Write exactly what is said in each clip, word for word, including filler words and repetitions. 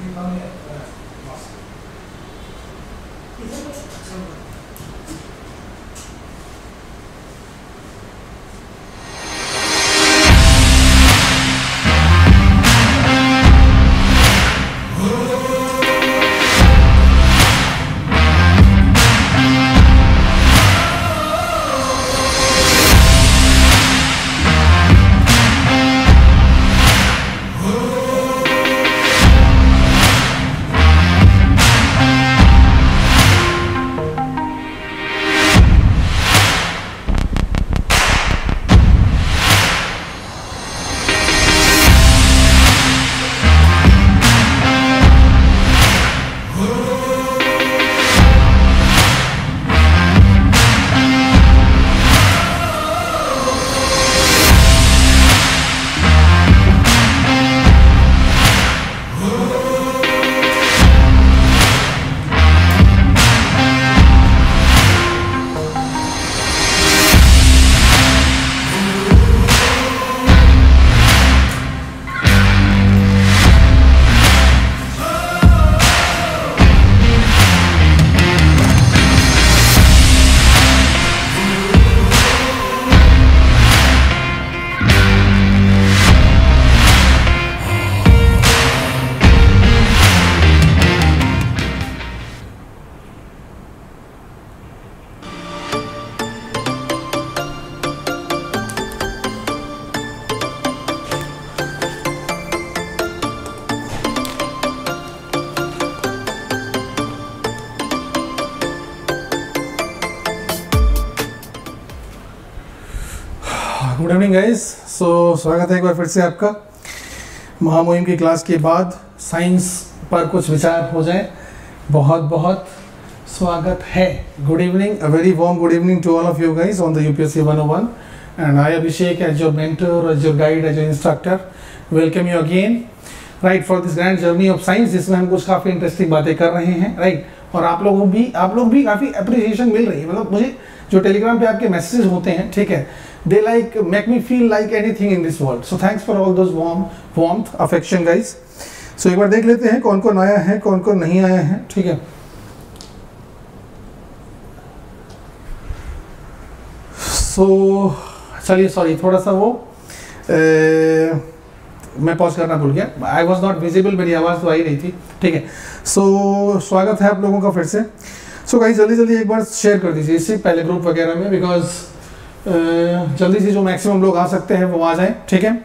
Good evening guys. सो स्वागत है एक बार फिर से आपका महामुहिम की क्लास के बाद साइंस पर कुछ विचार हो जाए। बहुत बहुत स्वागत है। Good evening, a very warm good evening to all of you guys on the UPSC one o one and I Abhishek as your mentor, as your guide, as your instructor welcome you again right for this grand journey of science, जिसमें हम कुछ काफ़ी interesting बातें कर रहे हैं right right? और आप लोगों भी आप लोग भी काफ़ी अप्रिसिएशन मिल रही है। मतलब मुझे जो टेलीग्राम पे आपके मैसेजेस होते हैं, ठीक है, they like make me feel like anything in this world, so thanks for all those warm warmth affection guys. so एक बार देख लेते हैं कौन कौन आया है कौन कौन नहीं आया है, ठीक है। सो चलिए सॉरी थोड़ा सा वो ए, मैं पॉज करना भूल गया, आई वॉज नॉट विजिबल, मेरी आवाज़ तो आ ही रही थी, ठीक है। सो so, स्वागत है आप लोगों का फिर से। सो so, गाइस जल्दी जल्दी एक बार शेयर कर दीजिए इससे पहले ग्रुप वगैरह में, बिकॉज Uh, जल्दी से जो मैक्सिमम लोग आ सकते हैं वो आ जाएं, ठीक है।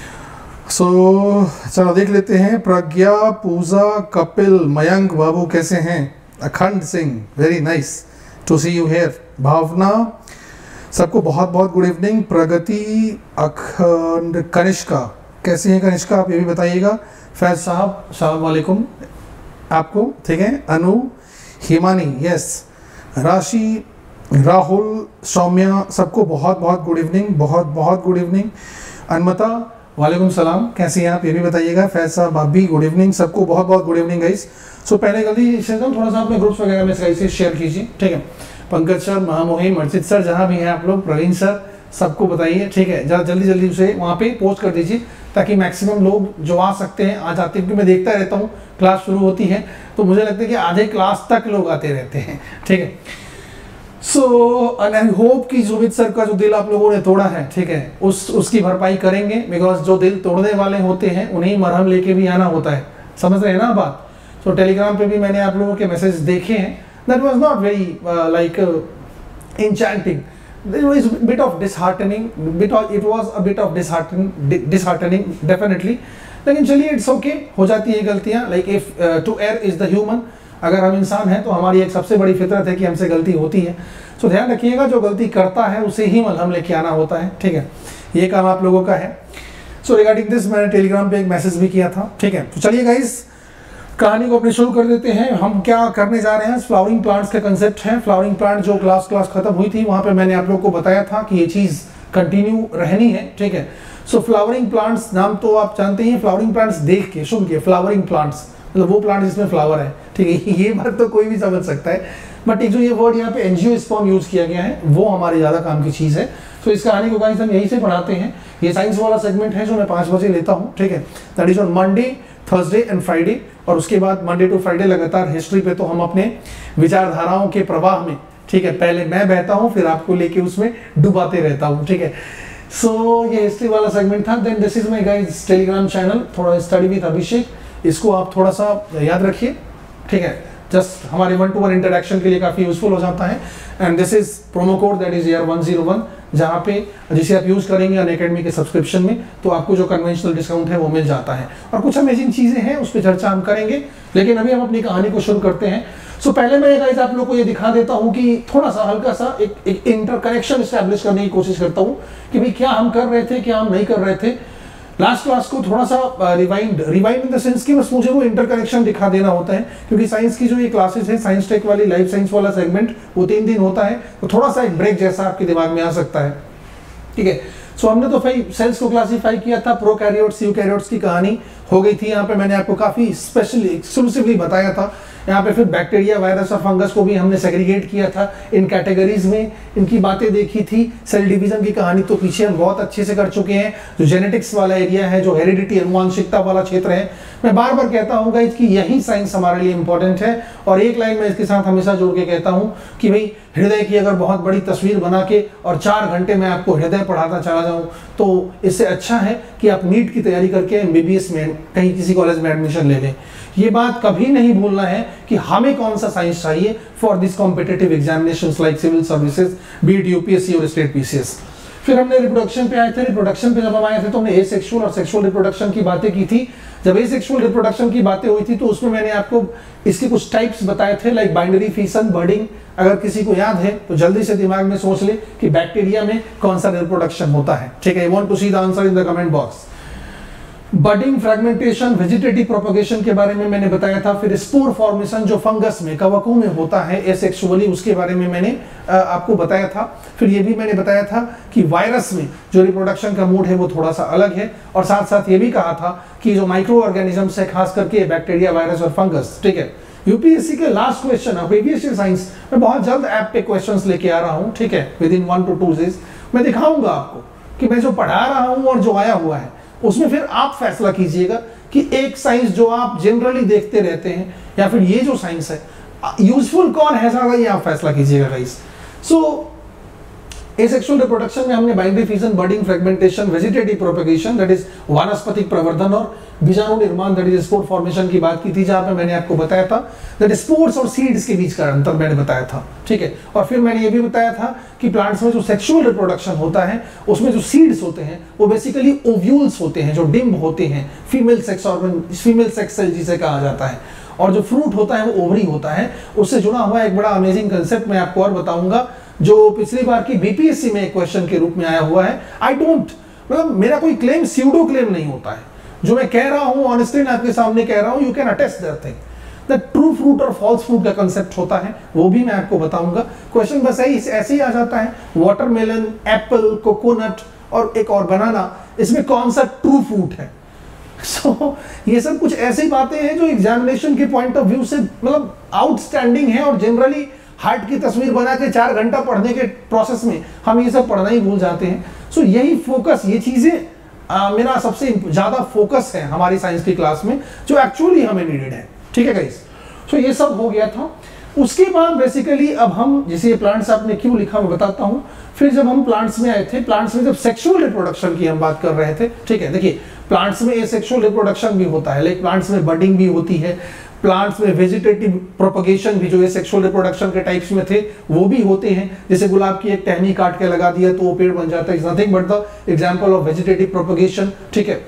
सो so, चलो देख लेते हैं। प्रज्ञा, पूजा, कपिल, मयंक बाबू कैसे हैं? Akhand Singh very nice to see you here. Bhavna, सबको बहुत बहुत गुड इवनिंग। प्रगति, अखंड, कनिष्का कैसे हैं कनिष्का, आप ये भी बताइएगा। फैज साहब अस्सलाम वालेकुम आपको, ठीक है। अनु, हिमानी यस, राशि, राहुल, सौम्या सबको बहुत बहुत गुड इवनिंग, बहुत बहुत गुड इवनिंग। अनमता वालेकुम सलाम, कैसी हैं आप ये भी बताइएगा। फैज साहब आप भी गुड इवनिंग, सबको बहुत बहुत गुड इवनिंग गाइस। सो पहले जल्दी से थोड़ा सा अपने ग्रुप्स वगैरह में से शेयर कीजिए, ठीक है। पंकज सर, महामुहिम, अर्चित सर, जहाँ भी हैं आप लोग, प्रवीण सर, सबको बताइए, ठीक है। जरा जल्दी जल्दी उसे वहाँ पे पोस्ट कर दीजिए ताकि मैक्सिमम लोग जो आ सकते हैं आ जाते हैं, क्योंकि मैं देखता रहता हूँ क्लास शुरू होती है तो मुझे लगता है कि आधे क्लास तक लोग आते रहते हैं, ठीक है। सो एंड आई होप कि जुबित सर का जो दिल आप लोगों ने तोड़ा है, ठीक है, उस उसकी भरपाई करेंगे, बिकॉज जो दिल तोड़ने वाले होते हैं उन्हें मरहम लेके भी आना होता है, समझ रहे हैं ना बात। सो so, टेलीग्राम पे भी मैंने आप लोगों के मैसेज देखे हैं, that was not very like enchanting, it was a bit of disheartening, bit of, it was a bit of disheartening disheartening definitely, लेकिन चलिए इट्स ओके, हो जाती है गलतियाँ। Like if to err is the human, अगर हम इंसान हैं तो हमारी एक सबसे बड़ी फितरत है कि हमसे गलती होती है। सो so, ध्यान रखिएगा जो गलती करता है उसे ही मलहम लेके आना होता है, ठीक है, ये काम आप लोगों का है। सो रिगार्डिंग दिस मैंने टेलीग्राम पे एक मैसेज भी किया था, ठीक है। तो चलिए गाइस कहानी को अपने शुरू कर देते हैं। हम क्या करने जा रहे हैं, फ्लावरिंग प्लांट्स का कंसेप्ट है। फ्लावरिंग प्लांट जो क्लास क्लास खत्म हुई थी वहाँ पे मैंने आप लोगों को बताया था कि ये चीज़ कंटिन्यू रहनी है, ठीक है। सो फ्लावरिंग प्लांट्स नाम तो आप जानते हैं, फ्लावरिंग प्लांट्स देख के सुन के फ्लावरिंग प्लांट्स मतलब वो प्लांट जिसमें फ्लावर है, ठीक है, ये बात तो कोई भी समझ सकता है, बट एक जो ये वर्ड यहाँ पे एंजियोस्पर्म यूज किया गया है वो हमारे ज़्यादा काम की चीज़ है। तो इस कहानी को गाइस हम यहीं से पढ़ाते हैं। ये साइंस वाला सेगमेंट है जो मैं पाँच बजे लेता हूँ, ठीक है, that is on Monday, Thursday and Friday, और उसके बाद मंडे टू फ्राइडे लगातार हिस्ट्री पे। तो हम अपने विचारधाराओं के प्रवाह में, ठीक है, पहले मैं बहता हूँ फिर आपको लेके उसमें डुबाते रहता हूँ, ठीक है। सो so, ये हिस्ट्री वाला सेगमेंट था। Then this is my guys Telegram channel, थोड़ा स्टडी विद अभिषेक, इसको आप थोड़ा सा याद रखिए, ठीक है। जस्ट हमारे वन टू वन इंटरेक्शन के लिए काफी यूजफुल हो जाता है। And this is promo code that is year one zero one, जहाँ पे जिसे आप यूज करेंगे अनअकैडमी के सब्सक्रिप्शन में, तो आपको जो कन्वेंशनल डिस्काउंट है वो मिल जाता है। और कुछ अमेजिंग चीजें हैं, उस पर चर्चा हम करेंगे, लेकिन अभी हम अपनी कहानी को शुरू करते हैं। सो so, पहले मैं गाइस आप लोग को ये दिखा देता हूँ कि थोड़ा सा हल्का सा एक, एक इंटरकनेक्शन एस्टैब्लिश करने की कोशिश करता हूँ कि भाई क्या हम कर रहे थे, क्या हम नहीं कर रहे थे। लास्ट क्लास को थोड़ा सा rewind rewind in the sense कि बस मुझे वो इंटरकनेक्शन दिखा देना होता है, क्योंकि साइंस की जो ये क्लासेस है, साइंस टेक वाली, लाइफ साइंस वाला सेगमेंट, वो तीन दिन होता है, तो थोड़ा सा एक ब्रेक जैसा आपके दिमाग में आ सकता है, ठीक है। सो so, हमने तो भाई सेल्स को क्लासिफाई किया था, प्रोकैरियोट्स, यूकैरियोट्स की कहानी हो गई थी। यहाँ पे मैंने आपको काफी स्पेशली एक्सक्लूसिवली बताया था। यहाँ पे फिर बैक्टीरिया, वायरस और फंगस को भी हमने सेग्रीगेट किया था इन कैटेगरीज में, इनकी बातें देखी थी। सेल डिवीजन की कहानी तो पीछे हम बहुत अच्छे से कर चुके हैं। जो जेनेटिक्स वाला एरिया है, जो हेरिडिटी, अनुवांशिकता वाला क्षेत्र है, मैं बार बार कहता हूँ गाइस कि यही साइंस हमारे लिए इंपॉर्टेंट है। और एक लाइन में इसके साथ हमेशा जोड़ के कहता हूँ कि भाई हृदय की अगर बहुत बड़ी तस्वीर बना के और चार घंटे में आपको हृदय पढ़ाता चला जाऊं, तो इससे अच्छा है कि आप नीट की तैयारी करके एमबीबीएस में कहीं किसी कॉलेज में एडमिशन ले लें। ये बात कभी नहीं भूलना है कि हमें कौन सा साइंस चाहिए for this competitive examinations like civil services, be it UPSC और स्टेट पीसीएस। फिर हमने रिप्रोडक्शन पे आए थे। रिप्रोडक्शन पे जब हम आए थे तो हमने एसेक्सुअल और सेक्सुअल रिप्रोडक्शन की बातें की थी। जब एसेक्सुअल रिप्रोडक्शन की बातें हुई थी तो उसमें मैंने आपको इसके कुछ टाइप्स बताए थे, लाइक बाइनरी फिशन, बर्डिंग। अगर किसी को याद है तो जल्दी से दिमाग में सोच ले कि बैक्टीरिया में कौन सा रिप्रोडक्शन होता है, ठीक है। I want to see the answer in the comment box. Budding, fragmentation, vegetative propagation के बारे में मैंने बताया था। फिर स्पोर फॉर्मेशन जो फंगस में, कवकों में होता है एसेक्सुअली, उसके बारे में मैंने आपको बताया था। फिर ये भी मैंने बताया था कि वायरस में जो रिप्रोडक्शन का मोड है वो थोड़ा सा अलग है। और साथ साथ ये भी कहा था कि जो माइक्रो ऑर्गेनिजम्स है, खास करके बैक्टीरिया, वायरस और फंगस, ठीक है। यूपीएससी के last question of previous year science में बहुत जल्द ऐप पे क्वेश्चंस लेके आ रहा हूँ, ठीक है, within one to two days मैं दिखाऊंगा आपको कि मैं जो पढ़ा रहा हूँ और जो आया हुआ है उसमें फिर आप फैसला कीजिएगा कि एक साइंस जो आप जनरली देखते रहते हैं या फिर ये जो साइंस है यूजफुल कौन है ज्यादा, ये आप फैसला कीजिएगा गाइस। सो एसेक्सुअल रिप्रोडक्शन में हमने binary fission, budding, fragmentation, vegetative propagation that is वानस्पतिक प्रवर्धन और बीजाणु निर्माण दैट इज स्पोर फॉर्मेशन की बात की थी, जहां पे मैंने आपको बताया था दैट स्पोर्स और सीड्स के बीच का अंतर मैंने बताया था, ठीक है। और फिर मैंने ये भी बताया था कि प्लांट्स में जो सेक्सुअल रिप्रोडक्शन होता है उसमें जो सीड्स होते हैं वो बेसिकली ओव्यूल्स होते हैं, जो डिम्ब होते हैं, female sex organ, female sex cell जिसे कहा जाता है। और जो फ्रूट होता है वो ओवरी होता है। उससे जुड़ा हुआ एक बड़ा अमेजिंग कंसेप्ट मैं आपको और बताऊंगा, जो पिछली बार की बीपीएससी में एक क्वेश्चन के रूप में आया हुआ है। आई डोंट, मतलब मेरा कोई क्लेम स्यूडो क्लेम नहीं होता है, जो मैं कह रहा हूं ऑनेस्टली आपके सामने कह रहा हूं, you can attest that thing. The true fruit और फॉल्स फ्रूट का कंसेप्ट होता है, वो भी मैं आपको बताऊंगा। क्वेश्चन बस ऐसे ही आ जाता है, वाटरमेलन, एप्पल, कोकोनट और एक और बनाना, इसमें कौन सा ट्रू फ्रूट है। सो so, ये सब कुछ ऐसी बातें हैं जो एग्जामिनेशन के पॉइंट ऑफ व्यू से मतलब आउटस्टैंडिंग है, और जनरली हार्ट की तस्वीर बना के चार घंटा पढ़ने के प्रोसेस में हम ये सब पढ़ना ही भूल जाते हैं। सो so, यही फोकस, ये चीजें मेरा सबसे ज्यादा फोकस है हमारी साइंस की क्लास में, जो एक्चुअली हमें नीडेड है, ठीक है गाइस। सो ये सब हो गया था। उसके बाद बेसिकली अब हम, जैसे ये प्लांट्स आपने क्यों लिखा मैं बताता हूं। फिर जब हम प्लांट्स में आए थे, प्लांट्स में जब सेक्सुअल रिप्रोडक्शन की हम बात कर रहे थे, ठीक है, देखिए प्लांट्स में एसेक्सुअल रिप्रोडक्शन भी होता है, लाइक प्लांट्स में बडिंग भी होती है, प्लांट्स में वेजिटेटिव प्रोपगेशन भी, जो एसेक्सुअल रिप्रोडक्शन के टाइप्स में थे वो भी होते हैं। जैसे गुलाब की एक टहनी काट के लगा दिया तो वो पेड़ बन जाता है, is nothing but the example of vegetative propagation, ठीक है।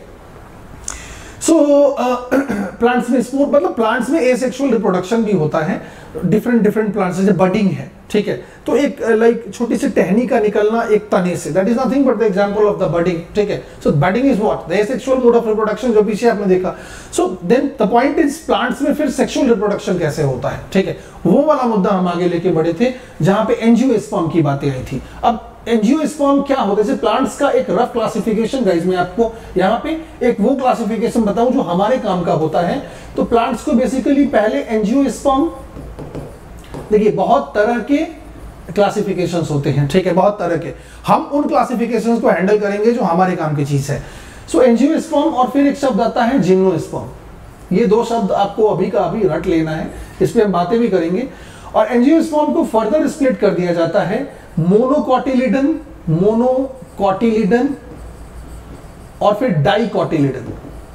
सो प्लांट्स में स्पोर, मतलब प्लांट्स में एसेक्सुअल रिप्रोडक्शन भी होता है, डिफरेंट डिफरेंट प्लांट्स, जैसे बडिंग है, ठीक है। तो एक लाइक uh, छोटी सी टहनी का निकलना एक तने से, that is nothing but the example of the budding, ठीक है। So budding is what, the asexual mode of reproduction, जो पीछे आपने देखा। So then the point is plants में फिर सेक्सुअल रिप्रोडक्शन कैसे होता है, ठीक है, वो वाला मुद्दा हम आगे लेके बढ़े थे, जहां पे एंजियोस्पर्म की बातें आई थी। अब एंजियोस्पर्म क्या होता है, प्लांट्स का एक रफ क्लासिफिकेशन गाइस, मैं आपको यहाँ पे एक वो क्लासिफिकेशन बताऊं जो हमारे काम का होता है। तो प्लांट्स को बेसिकली पहले एंजियोस्पर्म, देखिए बहुत तरह के क्लासिफिकेशंस होते हैं, ठीक है, बहुत तरह के। हम उन क्लासिफिकेशंस को हैंडल करेंगे जो हमारे काम की चीज है। सो एंजियोस्पर्म, और फिर एक शब्द आता है जिम्नोस्पर्म, ये दो शब्द आपको अभी का अभी रट लेना है, इस पे हम बातें भी करेंगे। और एंजियोस्पर्म को फर्दर स्प्लिट कर दिया जाता है मोनोकॉटिलिडन, मोनोकॉटिलिडन और फिर डाइकॉटिलिडन,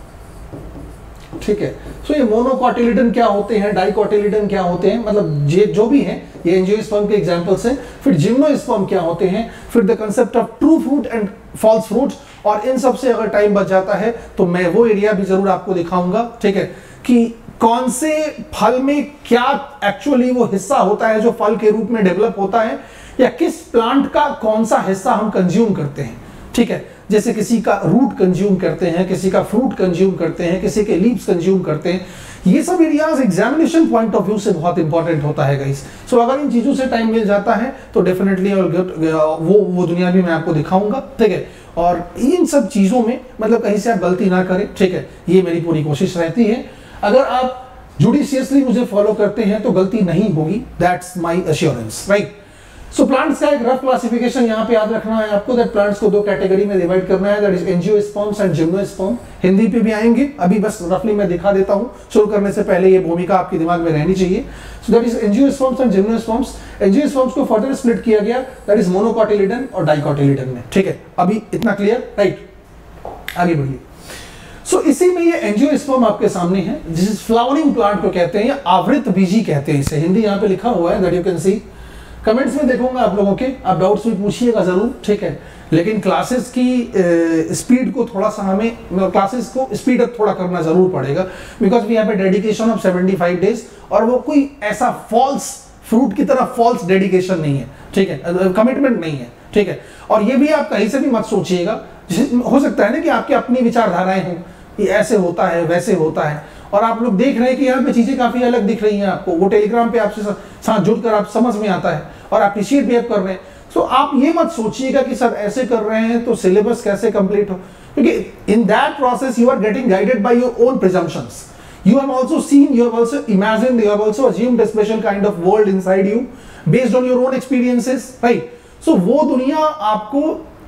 ठीक है। सो ये मोनोकॉटिलिडन क्या होते हैं, डाइकॉटिलिडन क्या होते हैं, मतलब ये जो भी हैं ये एंजियोस्पर्म के एग्जांपल्स हैं। फिर जिम्नोस्पर्म क्या होते हैं, फिर the concept of true fruit and false fruit, और इन सब से अगर टाइम बच जाता है तो मैं वो एरिया भी जरूर आपको दिखाऊंगा, ठीक है, कि कौन से फल में क्या एक्चुअली वो हिस्सा होता है जो फल के रूप में डेवलप होता है, या किस प्लांट का कौन सा हिस्सा हम कंज्यूम करते हैं, ठीक है। जैसे किसी का रूट कंज्यूम करते हैं, किसी का फ्रूट कंज्यूम करते हैं, किसी के लीव्स कंज्यूम करते हैं। ये सब areas examination point of view से बहुत इंपॉर्टेंट होता है गाइस। सो अगर इन चीजों से टाइम मिल जाता है तो डेफिनेटली वो वो दुनिया भी मैं आपको दिखाऊंगा, ठीक है। और इन सब चीजों में मतलब कहीं से आप गलती ना करें, ठीक है, ये मेरी पूरी कोशिश रहती है। अगर आप जुडिशियसली मुझे फॉलो करते हैं तो गलती नहीं होगी, that's my assurance, right. So plants का एक रफ क्लासिफिकेशन यहाँ पे याद रखना है आपको, दैट प्लांट्स को दो कैटेगरी में डिवाइड करना है, that is angiosperms and gymnosperm. Hindi पे भी आएंगे, अभी बस रफली मैं दिखा देता हूँ, शुरू करने से पहले ये भूमिका आपके दिमाग में रहनी चाहिए। So that is angiosperms and gymnosperms. Angiosperms को फर्दर स्प्लिट किया गया, दैट इज मोनोकॉटिलिडन और डाइकॉटिलिडन में, ठीक है। अभी इतना क्लियर, राइट, आगे बढ़िए। सो so, इसी में ये एंजियोस्पर्म आपके सामने है, जिस फ्लावरिंग प्लांट को कहते हैं, या आवृत बीजी कहते हैं इसे, हिंदी यहाँ पे लिखा हुआ है, that you can see. Comments में देखूंगा आप लोगों के, आप डाउट्स भी पूछिएगा जरूर, ठीक है। लेकिन क्लासेस की स्पीड को थोड़ा सा हमें, क्लासेस को स्पीड अप थोड़ा करना जरूर पड़ेगा, because we have a dedication of seventy five days, और वो कोई ऐसा फॉल्स फ्रूट की तरह फॉल्स डेडिकेशन नहीं है, ठीक है, कमिटमेंट नहीं है, ठीक है। और ये भी आप कहीं से भी मत सोचिएगा, हो सकता है ना कि आपकी अपनी विचारधाराएं हों, ये ऐसे होता है वैसे होता है, और आप लोग देख रहे हैं कि यहाँ पे चीजें काफी अलग दिख रही हैं आपको, वो टेलीग्राम पे आपसे साथ जुड़कर आप समझ में आता है और अप्रिशिएट भी आप कर रहे हैं। सो so, आप ये मत सोचिएगा कि सर ऐसे कर रहे हैं तो सिलेबस कैसे कंप्लीट हो, क्योंकि in that process you are getting guided by your own presumptions, you have also seen, you have also imagined, you have also assumed a special kind of world inside you based on your own experiences, right? So वो दुनिया आपको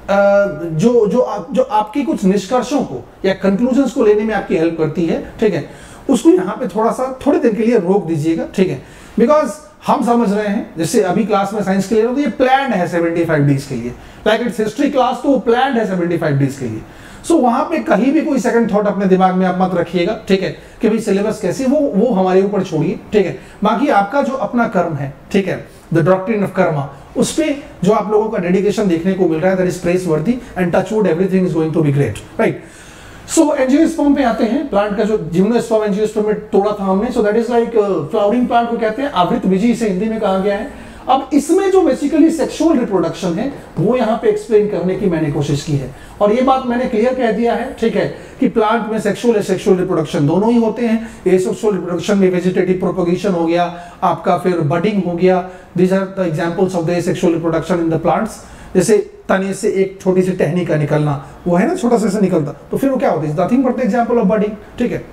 Uh, जो जो आप, जो आपके कुछ निष्कर्षों को या कंक्लूजन्स को लेने में आपकी हेल्प करती है, ठीक है, उसको यहाँ पे थोड़ा सा थोड़ी देर के लिए रोक दीजिएगा, ठीक है। बिकॉज हम समझ रहे हैं, जैसे अभी क्लास में साइंस के लिए तो ये प्लान है सेवेंटी फाइव डेज के लिए, लाइक इट्स हिस्ट्री क्लास, तो वो प्लान है सेवेंटी फाइव डेज के लिए। सो so, वहां पे कहीं भी कोई सेकंड थॉट अपने दिमाग में आप मत रखिएगा, ठीक है, कि भाई सिलेबस कैसे, वो वो हमारे ऊपर छोड़िए, ठीक है। बाकी आपका जो अपना कर्म है, ठीक है, द डॉक्ट्रिन ऑफ कर्मा, उस पे जो आप लोगों का डेडिकेशन देखने को मिल रहा है, that is press worthy and touch wood, everything is going to be great, right. So angiosperm पे आते हैं, प्लांट का जो जिम्नोस्पर्म एंजियोस्पर्म में तोड़ा था हमने, so that is like flowering plant को कहते हैं, आवृत बीजी इसे हिंदी में कहा गया है। अब इसमें जो बेसिकली सेक्सुअल रिप्रोडक्शन है वो यहाँ पे एक्सप्लेन करने की मैंने कोशिश की है, और ये बात मैंने क्लियर कह दिया है, ठीक है, कि प्लांट में सेक्सुअल सेक्सुअल रिप्रोडक्शन दोनों ही होते हैं। एसेक्सुअल रिप्रोडक्शन में वेजिटेटिव प्रोपगेशन हो गया आपका, फिर बडिंग हो गया, these are the examples of the asexual reproduction in the plants. जैसे तने से एक छोटी सी टहनी का निकलना, वो है ना, छोटा सा निकलता, तो फिर वो क्या होता है, nothing but the example of budding, ठीक है।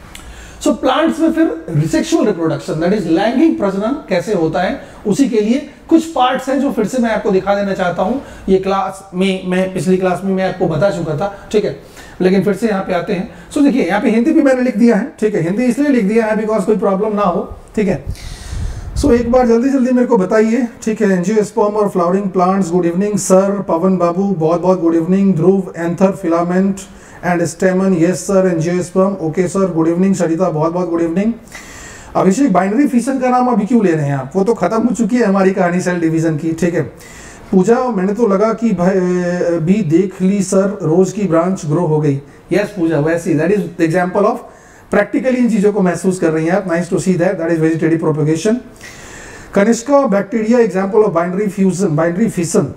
सो so, प्लांट्स में फिर सेक्सुअल रिप्रोडक्शन, दैट इज लैंगिक प्रजनन कैसे होता है, उसी के लिए कुछ पार्ट्स हैं जो फिर से मैं आपको दिखा देना चाहता हूं। ये क्लास में, मैं पिछली क्लास में मैं आपको बता चुका था, ठीक है, लेकिन फिर से यहाँ पे आते हैं। सो so, देखिए यहाँ पे हिंदी भी मैंने लिख दिया है, ठीक है, हिंदी इसलिए लिख दिया है बिकॉज कोई प्रॉब्लम ना हो, ठीक है। सो so, एक बार जल्दी जल्दी मेरे को बताइए, ठीक है। एंजियोस्पर्म और flowering plants, good evening sir. Pawan बाबू बहुत बहुत good evening. Dhruv, anther, filament and stamen, yes sir. Angiosperm, okay sir, good evening. Sarita बहुत बहुत good evening. Abhishek, binary fission का नाम अभी क्यों ले रहे हैं आप, वो तो खत्म हो चुकी है हमारी कहानी सेल डिवीजन की, ठीक है। पूजा, मैंने तो लगा कि भाई भी देख ली सर, रोज की ब्रांच ग्रो हो गई। यस पूजा, वैसी, that is example of practically इन चीजों को महसूस कर रही हैं आप, nice to see that, that is vegetative propagation. Kanishka, bacteria example of binary fusion, binary fission,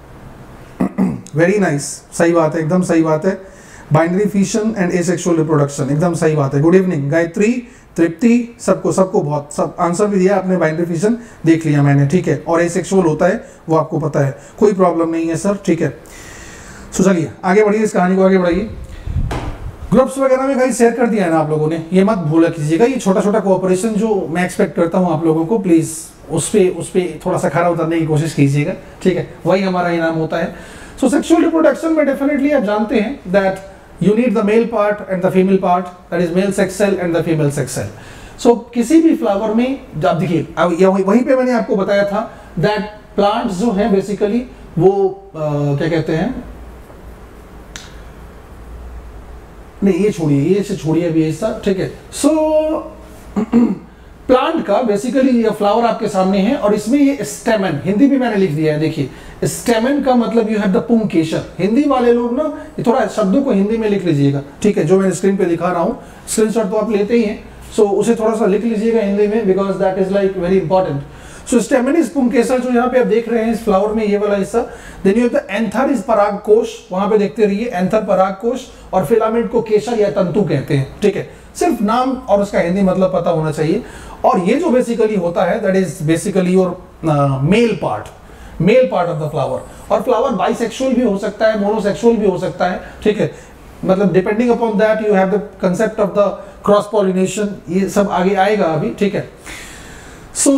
very nice, सही बात है, एकदम सही बात है। Binary fission and asexual reproduction, एकदम सही बात है। गुड इवनिंग गायत्री, तृप्ति, सबको सबको बहुत सब आंसर भी दिया आपने। बाइनरी फिशन देख लिया मैंने, ठीक है, और एसेक्सुअल होता है वो आपको पता है, कोई प्रॉब्लम नहीं है सर, ठीक है। सो चलिए आगे बढ़िए, इस कहानी को आगे बढ़ाइए। ग्रुप्स वगैरह में कहीं शेयर कर दिया है ना आप लोगों ने, ये मत भूला कीजिएगा। ये छोटा छोटा कोऑपरेशन जो मैं एक्सपेक्ट करता हूँ आप लोगों को, प्लीज उस पे उस पे थोड़ा सा खरा उतरने की कोशिश कीजिएगा, ठीक है, वही हमारा इनाम होता है। सो सेक्सुअल रिप्रोडक्शन में डेफिनेटली आप जानते हैं that you need the male part and the female part, that is male sex cell and the female sex cell. So किसी भी फ्लावर में आप देखिए, वहीं पे मैंने आपको बताया था that plants जो हैं बेसिकली वो uh, क्या कहते हैं, नहीं ये छोड़िए, ये से छोड़िए अभी ऐसा, ठीक है। सो प्लांट का बेसिकली ये फ्लावर आपके सामने है और इसमें ये स्टेमन, हिंदी भी मैंने लिख दिया है, देखिए स्टेमन का मतलब यू हैव द पुंकेसर। हिंदी वाले लोग ना ये थोड़ा शब्दों को हिंदी में लिख लीजिएगा, ठीक है, जो मैंने स्क्रीन पे दिखा रहा हूँ, स्क्रीनशॉट तो आप लेते ही हैं, सो so, उसे थोड़ा सा लिख लीजिएगा हिंदी में, because that is like very important. So stamen is पुंकेसर, जो यहाँ पे आप देख रहे हैं इस फ्लावर में ये वाला हिस्सा। Then you have the anther is पराग कोश, वहां पे देखते रहिए, एंथर पराग कोश, और फिलामेंट को केसर या तंतु कहते हैं, ठीक है, सिर्फ नाम और उसका हिंदी मतलब पता होना चाहिए। और ये जो बेसिकली होता है that is basically your male part, male part of the flower. और फ्लावर बाइसेक्सुअल भी हो सकता है, मोनोसेक्सुअल भी हो सकता है, ठीक है, मतलब depending upon that you have the concept of the cross pollination, ये सब आगे आएगा अभी, ठीक है। सो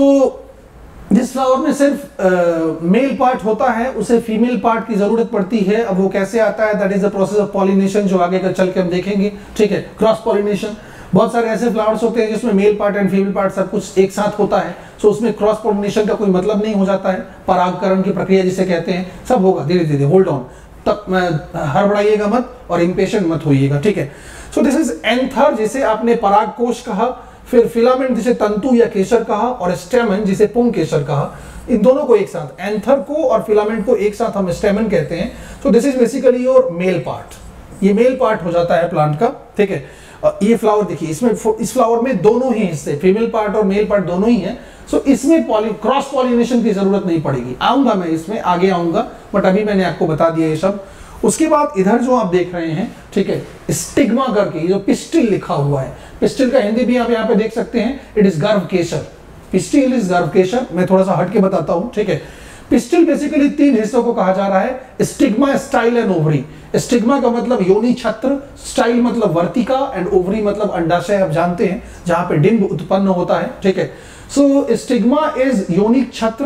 जिस फ्लावर में सिर्फ मेल uh, पार्ट होता है उसे फीमेल पार्ट की जरूरत पड़ती है। अब वो कैसे आता है, that is the process of pollination, जो आगे का चल के हम देखेंगे, ठीक है, क्रॉस पॉलिनेशन। बहुत सारे ऐसे फ्लावर्स होते हैं जिसमें male part and female part सब कुछ एक साथ होता है, सो उसमें क्रॉस पॉलिनेशन का कोई मतलब नहीं हो जाता है, परागकरण की प्रक्रिया जिसे कहते हैं, सब होगा धीरे धीरे, होल्ड ऑन, तब हड़बड़ाइएगा मत और इम्पेशेंट मत होइएगा, ठीक है। सो दिस इज एंथर जिसे आपने पराग कोश कहा, फिर फिलामेंट जिसे तंतु या केसर कहा, और स्टेमन जिसे पुंकेसर कहा। इन दोनों को एक साथ, एंथर को और फिलामेंट को एक साथ हम स्टेमन कहते हैं। So this is basically your male part, ये मेल पार्ट हो जाता है प्लांट का, ठीक है। ये फ्लावर देखिए, इसमें इस फ्लावर में दोनों ही हिस्से, फीमेल पार्ट और मेल पार्ट दोनों ही हैं, सो इसमें पॉली क्रॉस पॉलिनेशन की जरूरत नहीं पड़ेगी। आऊंगा मैं इसमें, आगे आऊंगा, बट अभी मैंने आपको बता दिया ये सब। उसके बाद इधर जो आप देख रहे हैं, ठीक है, स्टिग्मा करके जो पिस्टिल लिखा हुआ है, पिस्टिल का हिंदी भी आप यहाँ पे देख सकते हैं, इट इज गर्भकेसर, पिस्टिल इज गर्भकेसर। मैं थोड़ा सा हट के बताता हूँ, ठीक है। पिस्टिल बेसिकली तीन हिस्सों को कहा जा रहा है, stigma, style and ovary. Stigma का मतलब योनि छत्र, स्टाइल मतलब वर्तिका, एंड ओवरी मतलब अंडाशय, आप जानते हैं जहां पे डिंब उत्पन्न होता है, ठीक है। सो स्टिग्मा इज योनिक छत्र,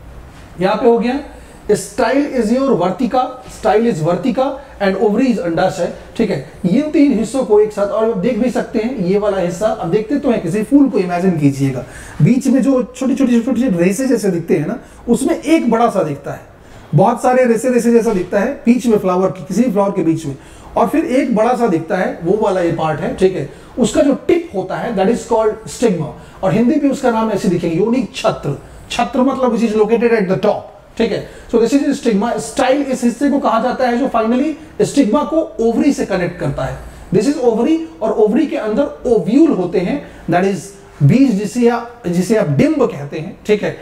यहां पे हो गया। स्टाइल इज योर वर्तिका, स्टाइल इज वर्तिका, एंड ओवरी इज अंडाशय, ठीक है। ये तीन हिस्सों को एक साथ, और आप देख भी सकते हैं ये वाला हिस्सा, अब देखते तो हैं, किसी फूल को इमेजिन कीजिएगा, बीच में जो छोटी छोटी छोटी छोटी रेसे जैसे दिखते हैं ना, उसमें एक बड़ा सा दिखता है, बहुत सारे रेसे रेसे जैसा दिखता है बीच में फ्लावर की, किसी फ्लावर के बीच में, और फिर एक बड़ा सा दिखता है, वो वाला ये पार्ट है, ठीक है। उसका जो टिप होता है दैट इज कॉल्ड स्टिग्मा, और हिंदी में उसका नाम ऐसे दिखेगा, योनिक छत्र। छत्र मतलब which is located at the top, ठीक है। So this is stigma. Style इस हिस्से को कहा जाता है जो फाइनली स्टिग्मा को ओवरी से कनेक्ट करता है, दिस इज ओवरी, और ओवरी के अंदर ओव्यूल होते हैं, दैट इज बीज जिसे आप जिसे आप डिंब कहते हैं, ठीक है,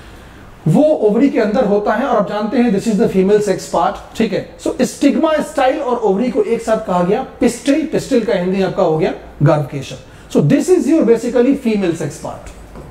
वो ओवरी के अंदर होता है, और आप जानते हैं this is the female sex part, ठीक है। सो स्टिग्मा, स्टाइल और ओवरी को एक साथ कहा गया पिस्टिल, पिस्टिल का हिंदी आपका हो गया गर्भकेसर। So this is your basically female sex part,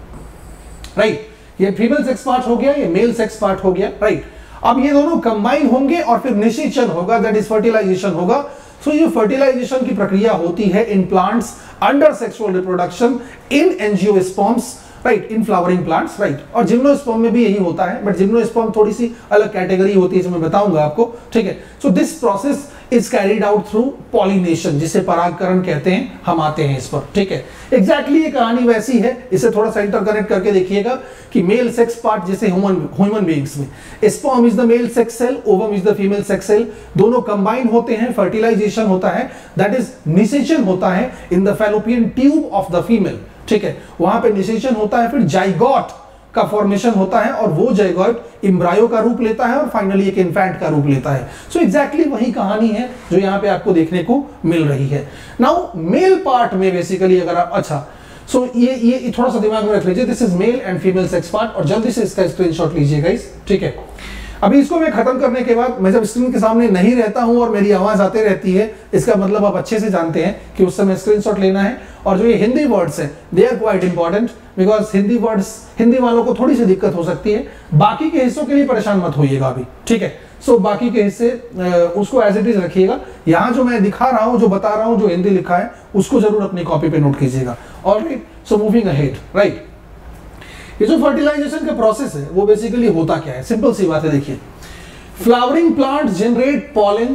right. ये फीमेल सेक्स पार्ट हो गया, ये मेल सेक्स पार्ट हो गया, राइट। अब ये दोनों कंबाइन होंगे और फिर निषेचन होगा, दैट इज फर्टिलाइजेशन होगा। सो so, ये फर्टिलाइजेशन की प्रक्रिया होती है in plants under sexual reproduction in angiosperms, right, in flowering plants, right. और जिम्नोस्पर्म में भी यही होता है, बट जिम्नोस्पर्म थोड़ी सी अलग कैटेगरी होती है, इसमें बताऊंगा आपको, ठीक है। So this process is carried out through pollination, जिसे परागकरण कहते हैं, हम आते हैं इस पर, ठीक है। एग्जैक्टली ये कहानी वैसी है, इसे थोड़ा सा इंटर कनेक्ट करके देखिएगा कि मेल सेक्स पार्ट जैसे ह्यूमन ह्यूमन बीइंग्स में sperm is the male sex cell, ovum is the female sex cell, दोनों कंबाइन होते हैं, फर्टिलाइजेशन होता है, दैट इज निषेचन होता है in the fallopian tube of the female, ठीक है, वहां पे निषेचन होता है, फिर जाइगोट का फॉर्मेशन होता है, और वो जाइगोट एम्ब्रायो का रूप लेता है और फाइनली एक इन्फेंट का रूप लेता है। सो so एग्जैक्टली exactly वही कहानी है जो यहाँ पे आपको देखने को मिल रही है। नाउ मेल पार्ट में बेसिकली अगर आप, अच्छा सो so ये ये थोड़ा सा दिमाग में रख लीजिए, this is male and female sex part, और जल्दी से इसका स्क्रीनशॉट लीजिए गाइस, ठीक है। अभी इसको मैं खत्म करने के बाद, मैं जब स्क्रीन के सामने नहीं रहता हूं और मेरी आवाज आते रहती है, इसका मतलब आप अच्छे से जानते हैं कि उस समय स्क्रीनशॉट लेना है। और जो ये हिंदी वर्ड्स हैं they are quite important, because Hindi words Hindi वालों को थोड़ी सी दिक्कत हो सकती है। बाकी के हिस्सों के लिए परेशान मत होइएगा अभी, ठीक है। सो so, बाकी के हिस्से उसको एज इट इज रखिएगा। यहाँ जो मैं दिखा रहा हूँ, जो बता रहा हूँ, जो हिंदी लिखा है, उसको जरूर अपनी कॉपी पे नोट कीजिएगा। Alright, so moving ahead, right. ये जो फर्टिलाइजेशन का प्रोसेस है वो बेसिकली होता क्या है, सिंपल सी बात है। देखिए, flowering plant generate pollens,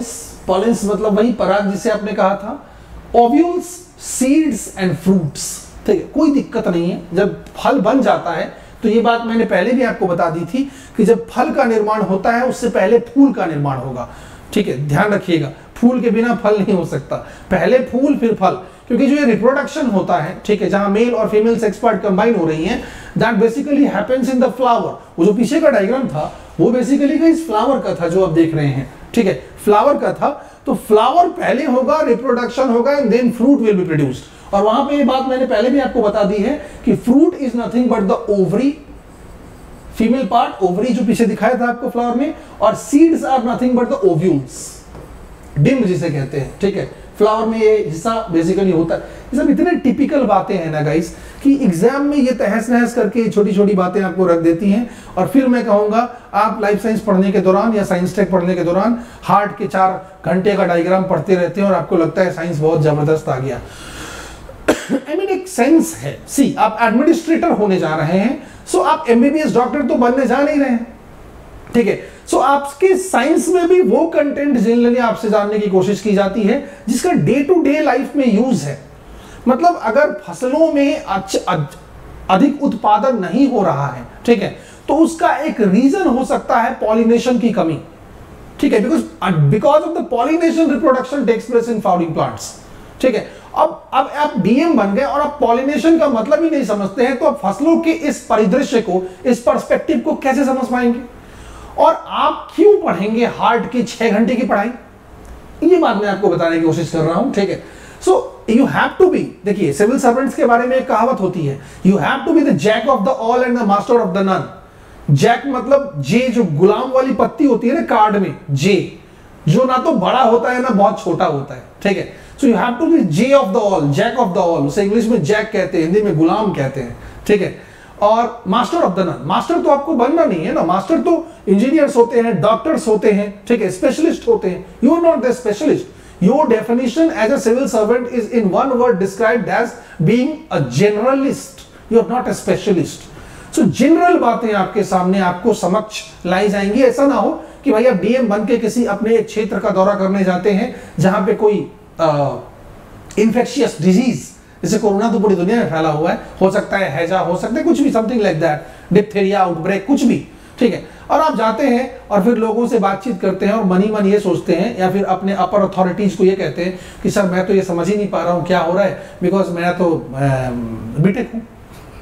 pollens मतलब वही पराग जिसे आपने कहा था। ओव्यूल्स, सीड्स एंड फ्रूट्स, ठीक है, कोई दिक्कत नहीं है। जब फल बन जाता है तो ये बात मैंने पहले भी आपको बता दी थी कि जब फल का निर्माण होता है उससे पहले फूल का निर्माण होगा, ठीक है, ध्यान रखिएगा, फूल के बिना फल नहीं हो सकता, पहले फूल फिर फल, क्योंकि जो ये रिप्रोडक्शन होता है, ठीक है, जहां मेल और फीमेल सेक्स पार्ट कंबाइन हो रही हैं, that basically happens in the flower. वो जो पीछे का डायग्राम था वो बेसिकली इस फ्लावर का था जो आप देख रहे हैं, ठीक है, फ्लावर का था। तो फ्लावर पहले होगा, रिप्रोडक्शन होगा and then fruit will be produced. और वहां पे ये बात मैंने पहले भी आपको बता दी है कि fruit is nothing but the ovary, female part ovary जो पीछे दिखाया था आपको फ्लावर में, और seeds are nothing but the ovules, डिम्ब जिसे कहते हैं, ठीक है, फ्लावर में ये हिस्सा बेसिकली होता है। ये सब इतने टिपिकल बातें हैं ना गाइस कि एग्जाम में ये तहस नहस करके छोटी छोटी बातें आपको रख देती हैं, और फिर मैं कहूंगा आप लाइफ साइंस पढ़ने के दौरान या साइंस टेक पढ़ने के दौरान हार्ट के चार घंटे का डायग्राम पढ़ते रहते हैं और आपको लगता है साइंस बहुत जबरदस्त आ गया। आई मीन एक सेंस है, सी आप एडमिनिस्ट्रेटर होने जा रहे हैं, सो आप एमबीबीएस डॉक्टर तो बनने जा नहीं रहे हैं, ठीक है। सो so, आपके साइंस में भी वो कंटेंट जनरली आपसे जानने की कोशिश की जाती है जिसका डे टू डे लाइफ में यूज है। मतलब अगर फसलों में अधिक उत्पादन नहीं हो रहा है, ठीक है, तो उसका एक रीजन हो सकता है पॉलिनेशन की कमी, ठीक है, because because of the pollination reproduction takes place in flowering plants, ठीक है। अब अब आप डीएम बन गए और आप पॉलिनेशन का मतलब ही नहीं समझते हैं, तो आप फसलों के इस परिदृश्य को, इस पर्सपेक्टिव को कैसे समझ पाएंगे? और आप क्यों पढ़ेंगे हार्ट की छह घंटे की पढ़ाई? ये बात मैं आपको बताने की कोशिश कर रहा हूं, ठीक है। So you have to be, देखिए सिविल सर्वेंट्स के बारे में एक कहावत होती है, you have to be the jack of the all and the master of the none. Jack मतलब जे, जो गुलाम वाली पत्ती होती है ना कार्ड में, जे जो ना तो बड़ा होता है ना बहुत छोटा होता है, ठीक है। So you have to be J of the all, jack of the all, उसे इंग्लिश में जैक कहते हैं, हिंदी में गुलाम कहते हैं, ठीक है। और master of the none, master तो आपको बनना नहीं है ना, मास्टर तो इंजीनियर्स होते हैं, डॉक्टर्स होते हैं, ठीक है, स्पेशलिस्ट होते हैं। You are not the specialist. Your definition as a civil servant is in one word described as being a generalist, you are not a specialist. So general बातें आपके सामने, आपको समक्ष लाई जाएंगी। ऐसा ना हो कि भाई आप डीएम बन के किसी अपने एक क्षेत्र का दौरा करने जाते हैं जहां पे कोई इन्फेक्शियस डिजीज, जैसे कोरोना तो पूरी दुनिया में फैला हुआ है, हो सकता है हैजा, हो सकता है कुछ भी, something like that, diphtheria outbreak, कुछ भी, ठीक है, और आप जाते हैं और फिर लोगों से बातचीत करते हैं और मनी मन ये सोचते हैं या फिर अपने अपर अथॉरिटीज को ये कहते हैं कि सर मैं तो ये समझ ही नहीं पा रहा हूँ क्या हो रहा है, बिकॉज मैं तो बीटेक हूँ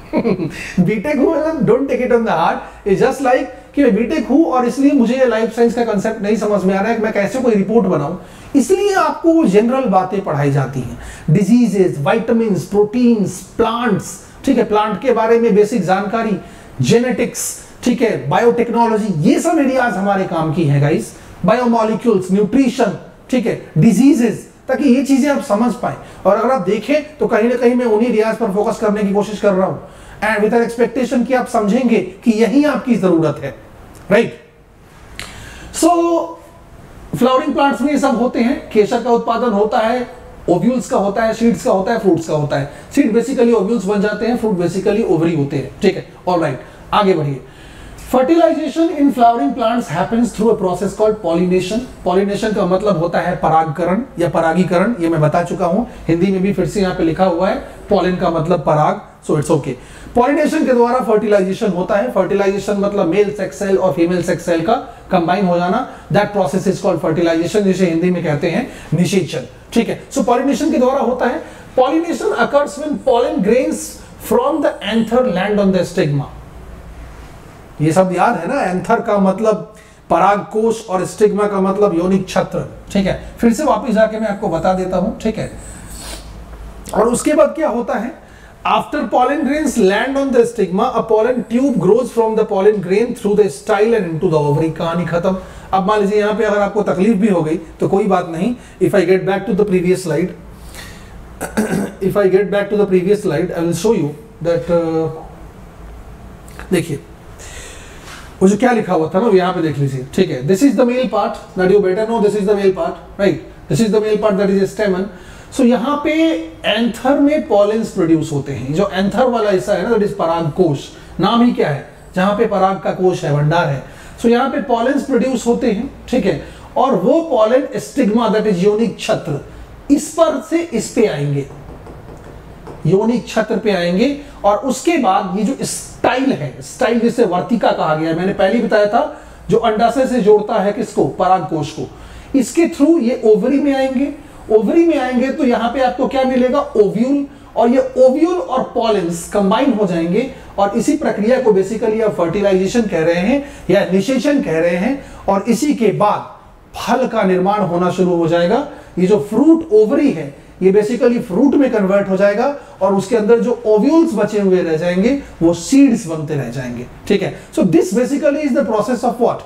बीटेक हूँ, don't take it on the heart, is just like कि मैं बीटेक हूँ और इसलिए मुझे लाइफ साइंस का कंसेप्ट नहीं समझ में आ रहा है कि मैं कैसे कोई रिपोर्ट बनाऊं, इसलिए आपको वो जनरल बातें पढ़ाई जाती हैं, डिजीजेस, विटामिन्स, प्रोटीन्स, प्लांट्स, ठीक है, प्लांट के बारे में बेसिक जानकारी, जेनेटिक्स, ठीक है, बायोटेक्नोलॉजी, ये सब एरियाज हमारे काम की है गाइस, बायोमोलिक्यूल्स, न्यूट्रिशन, ठीक है, डिजीजेस, ताकि ये चीजें आप समझ पाए। और अगर आप देखें तो कहीं ना कहीं मैं उन्हीं एरियाज पर फोकस करने की कोशिश कर रहा हूं, एंड विद एन एक्सपेक्टेशन कि आप समझेंगे कि यही आपकी जरूरत है, राइट। सो फ्लावरिंग प्लांट्स में ये सब होते हैं, केसर का उत्पादन होता है, ओव्यूल्स का होता है, सीड्स का होता है, फ्रूट्स का होता है। सीड बेसिकली ओव्यूल्स बन जाते हैं, फ्रूट बेसिकली ओवरी होते हैं, ठीक है, ऑलराइट, आगे बढ़िए। Fertilization in flowering plants happens through a process called pollination. Pollination का मतलब होता है परागकरण या परागीकरण, ये मैं बता चुका हूं, हिंदी में भी फिर से यहाँ पे लिखा हुआ है, पॉलिन का मतलब पराग, सो इट्स ओके। पॉलिनेशन के द्वारा फर्टिलाइजेशन होता है, फर्टिलाइजेशन मतलब मेल सेक्स सेल और फीमेल सेक्स सेल का कंबाइन हो जाना, that process is called fertilization, जिसे हिंदी में कहते हैं निषेचन, ठीक है। सो पॉलिनेशन के द्वारा होता है। Pollination occurs when pollen grains from the anther land on the stigma. ये सब याद है ना, एंथर का मतलब परागकोश और स्टिग्मा का मतलब योनिक छत्र, ठीक है, फिर से वापस जाके मैं आपको बता देता हूं, ठीक है। और उसके बाद क्या होता है, after pollen grains land on the stigma, a pollen tube grows from the pollen grain through the style and into the ovary। कहानी खत्म। अब मान लीजिए यहाँ पे अगर आपको तकलीफ भी हो गई तो कोई बात नहीं, if I get back to the previous slide, if I get back to the previous slide I will show you that, देखिए वो जो क्या लिखा हुआ था ना, यहाँ पे देख लीजिए, ठीक है, this is the male part that you better know, this is the male part, right, this is the male part that is stamen. So यहाँ पे एंथर में पॉलेंस प्रोड्यूस होते हैं, जो एंथर वाला हिस्सा है ना, दैट इज पराग कोश, नाम ही क्या है, जहाँ पे पराग का कोश है, भंडार है। सो so, यहाँ पे पॉलेंस प्रोड्यूस होते हैं, ठीक है, और वो पॉलन स्टिग्मा दैट इज योनिक छत्र इस पर से इस पे आएंगे, योनिक छत्र पे आएंगे। और उसके बाद ये जो स्टाइल है, स्टाइल जिसे वर्तिका कहा गया है, मैंने पहले बताया था, जो अंडाशय से जोड़ता है किसको, परागकोश को, इसके थ्रू ये ओवरी में आएंगे। ओवरी में आएंगे तो यहां पे आपको क्या मिलेगा, ओव्यूल, और ये ओव्यूल और पॉलेंस कंबाइन हो जाएंगे और इसी प्रक्रिया को बेसिकली आप फर्टिलाइजेशन कह रहे हैं या निषेचन कह रहे हैं। और इसी के बाद फल का निर्माण होना शुरू हो जाएगा। ये जो फ्रूट ओवरी है ये बेसिकली फ्रूट में कन्वर्ट हो जाएगा और उसके अंदर जो ओव्यूल्स बचे हुए रह जाएंगे वो सीड्स बनते रह जाएंगे, ठीक है। So this basically is the process of what,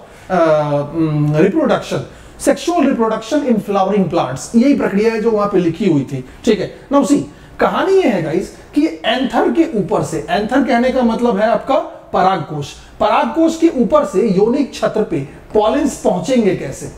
reproduction, sexual reproduction in flowering plants. यही प्रक्रिया है जो वहां पे लिखी हुई थी, ठीक है। नाउ सी, कहानी ये है गाइस कि एंथर के ऊपर से, एंथर कहने का मतलब है आपका परागकोश, परागकोश के ऊपर से योनिक छत्र पे पॉलेंस पहुंचेंगे कैसे।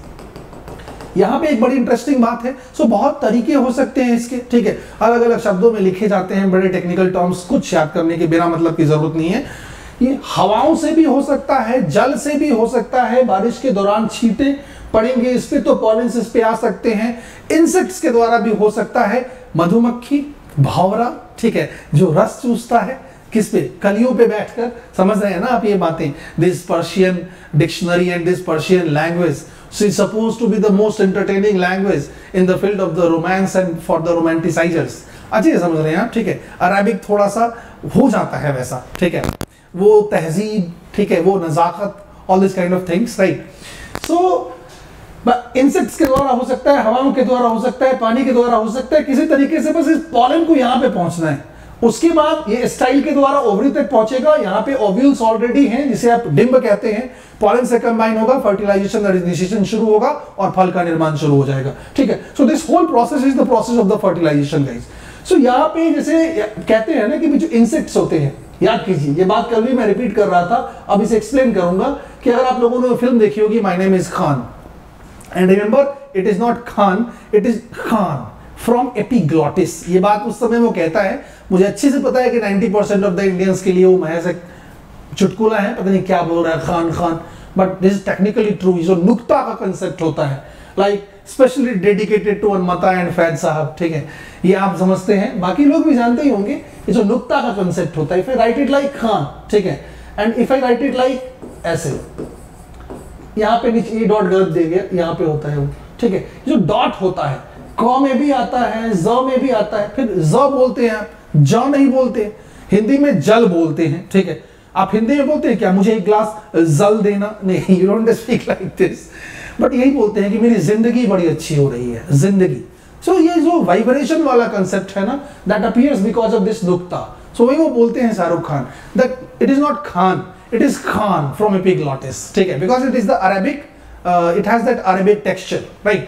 यहां पे एक बड़ी इंटरेस्टिंग बात है। सो बहुत तरीके हो सकते हैं इसके, ठीक है, अलग अलग शब्दों में लिखे जाते हैं, बड़े टेक्निकल टर्म्स, कुछ याद करने के बिना मतलब की जरूरत नहीं है। ये हवाओं से भी हो सकता है, जल से भी हो सकता है, बारिश के दौरान छींटे पड़ेंगे इस पे तो पॉलेंस इस पे आ सकते हैं, इंसेक्ट्स के द्वारा भी हो सकता है, मधुमक्खी, भंवरा, ठीक है, जो रस चूसता है किस पे, कलियों पे बैठकर, समझ रहे हैं ना आप ये बातें। This Persian dictionary and this Persian language so it's supposed to be the most entertaining language in the field of the romance and for the romanticizers। अच्छे समझ रहे हैं आप, ठीक है। अरेबिक थोड़ा सा हो जाता है वैसा, ठीक है, वो तहजीब, ठीक है, वो नजाकत, all this kind of things, right. So insects के द्वारा हो सकता है, हवाओं के द्वारा हो सकता है, पानी के द्वारा हो सकता है, किसी तरीके से बस इस पॉलन को यहां पे पहुंचना है। उसके बाद ये स्टाइल के द्वारा ओवरी तक पहुंचेगा, यहाँ पे ओव्यूल्स ऑलरेडी हैं जिसे आप डिंब कहते हैं, पॉलन से कंबाइन होगा, फर्टिलाइजेशन और इनिशिएशन शुरू होगा और फल का निर्माण शुरू हो जाएगा, ठीक है। So this whole process is the process of the fertilization guys. So यहाँ पे जैसे कहते हैं ना कि जो इंसेक्ट्स होते हैं, याद कीजिए, ये बात कल भी मैं रिपीट कर रहा था, अब इसे एक्सप्लेन करूंगा कि अगर आप लोगों ने फिल्म देखी होगी my name is Khan, and remember it is not Khan, it is Khan from epiglottis. ये बात उस समय वो कहता है, मुझे अच्छे से पता है कि नब्बे परसेंट ऑफ द इंडियंस के लिए वो महज एक चुटकुला है, पता नहीं क्या बोल रहा है Khan Khan, but this is technically true. जो नुक्ता का कंसेप्ट होता है, लाइक स्पेशली डेडिकेटेड टू अनमता एंड फैज साहब, ठीक है, ये आप समझते हैं, बाकी लोग भी जानते ही होंगे। ये जो नुक्ता का कंसेप्ट होता है, if I write it like Khan, ठीक है, and if I write it like ऐसे, यहाँ पे नीचे ये डॉट गलत दे गया, यहाँ पे होता है वो, ठीक है। जो डॉट होता है क में भी आता है, ज में भी आता है, फिर ज बोलते हैं आप, ज नहीं बोलते, हिंदी में जल बोलते हैं, ठीक है। आप हिंदी में बोलते हैं क्या, मुझे एक ग्लास जल देना, नहीं, you don't speak like this, but यही बोलते हैं कि मेरी जिंदगी बड़ी अच्छी हो रही है, जिंदगी। सो so, ये जो वाइब्रेशन वाला कंसेप्ट है ना, that appears because of this नुक्ता। सो वही वो बोलते हैं Shahrukh Khan, that it is not Khan, it is Khan from epiglottis, ठीक है, because it is the Arabic, it has that Arabic texture, right.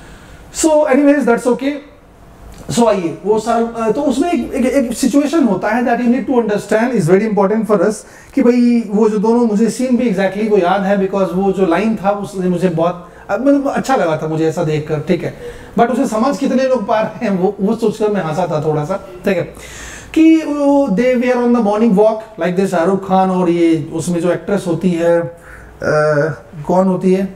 So anyways that's okay. So आइए वो सर, तो उसमें एक, एक, एक सिचुएशन होता है that you need to understand, is very important for us, कि भाई वो जो दोनों, मुझे सीन भी एग्जैक्टली exactly वो याद है, बिकॉज वो जो लाइन था उसने मुझे बहुत मतलब अच्छा लगा था मुझे ऐसा देखकर, ठीक है, बट उसे समझ कितने लोग पा रहे हैं वो वो सोचकर मैं हंसा था थोड़ा सा, ठीक है, कि वो they way are on the morning walk like this, Shahrukh Khan और ये उसमें जो एक्ट्रेस होती है, आ, कौन होती है,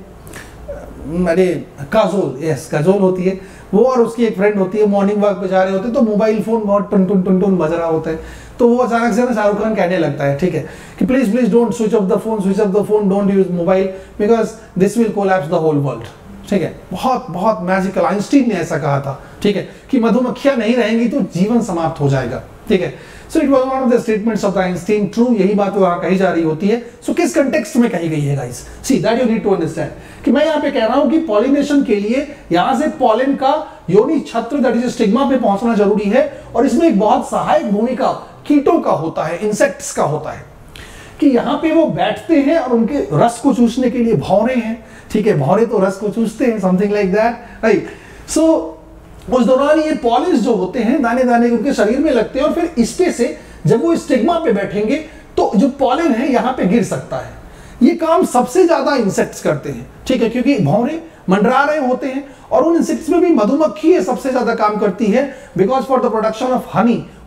अरे काजोल, यस काजोल होती है, वो और उसकी एक फ्रेंड होती है, मॉर्निंग वॉक पे जा रहे होते हैं, तो मोबाइल फोन बहुत टुन टुन टुन टुन बज रहा होता है, तो वो अचानक से ना शाहरुख खान कहने लगता है, ठीक है, कि please please don't switch off the phone, switch off the phone, don't use mobile because this will collapse the whole world, ठीक है। बहुत बहुत मैजिकल, आइंस्टीन ने ऐसा कहा था, ठीक है, कि मधुमक्खियां नहीं रहेंगी तो जीवन समाप्त हो जाएगा, ठीक है। So it was one of the statements of the Einstein, true, यही बात वहां कही जा रही होती है। सो so, किस कंटेक्स्ट में कही गई है guys, see that you need to understand, कि मैं यहाँ पे कह रहा हूं कि पॉलिनेशन के लिए यहां से पॉलन का योनि छत्र दैट इज स्टिग्मा पे पहुंचना जरूरी है, और इसमें एक बहुत सहायक भूमिका कीटों का होता है, इंसेक्ट्स का होता है, कि यहाँ पे वो बैठते हैं और उनके रस को चूसने के लिए भौरे हैं, ठीक है, भौरे तो रस को चूसते हैं, something like that, right. So उस दौरान ये पॉलिन्स जो होते हैं दाने दाने उनके शरीर में लगते हैं, और फिर इस पे से जब वो स्टिग्मा पे बैठेंगे तो जो पॉलन है यहाँ पे गिर सकता है। ये काम सबसे ज्यादा इंसेक्ट्स करते हैं, ठीक है, क्योंकि भौरे मंडरा रहे होते हैं, और उन इंसेक्ट्स में भी मधुमक्खी सबसे ज्यादा काम करती है, because for the production of honey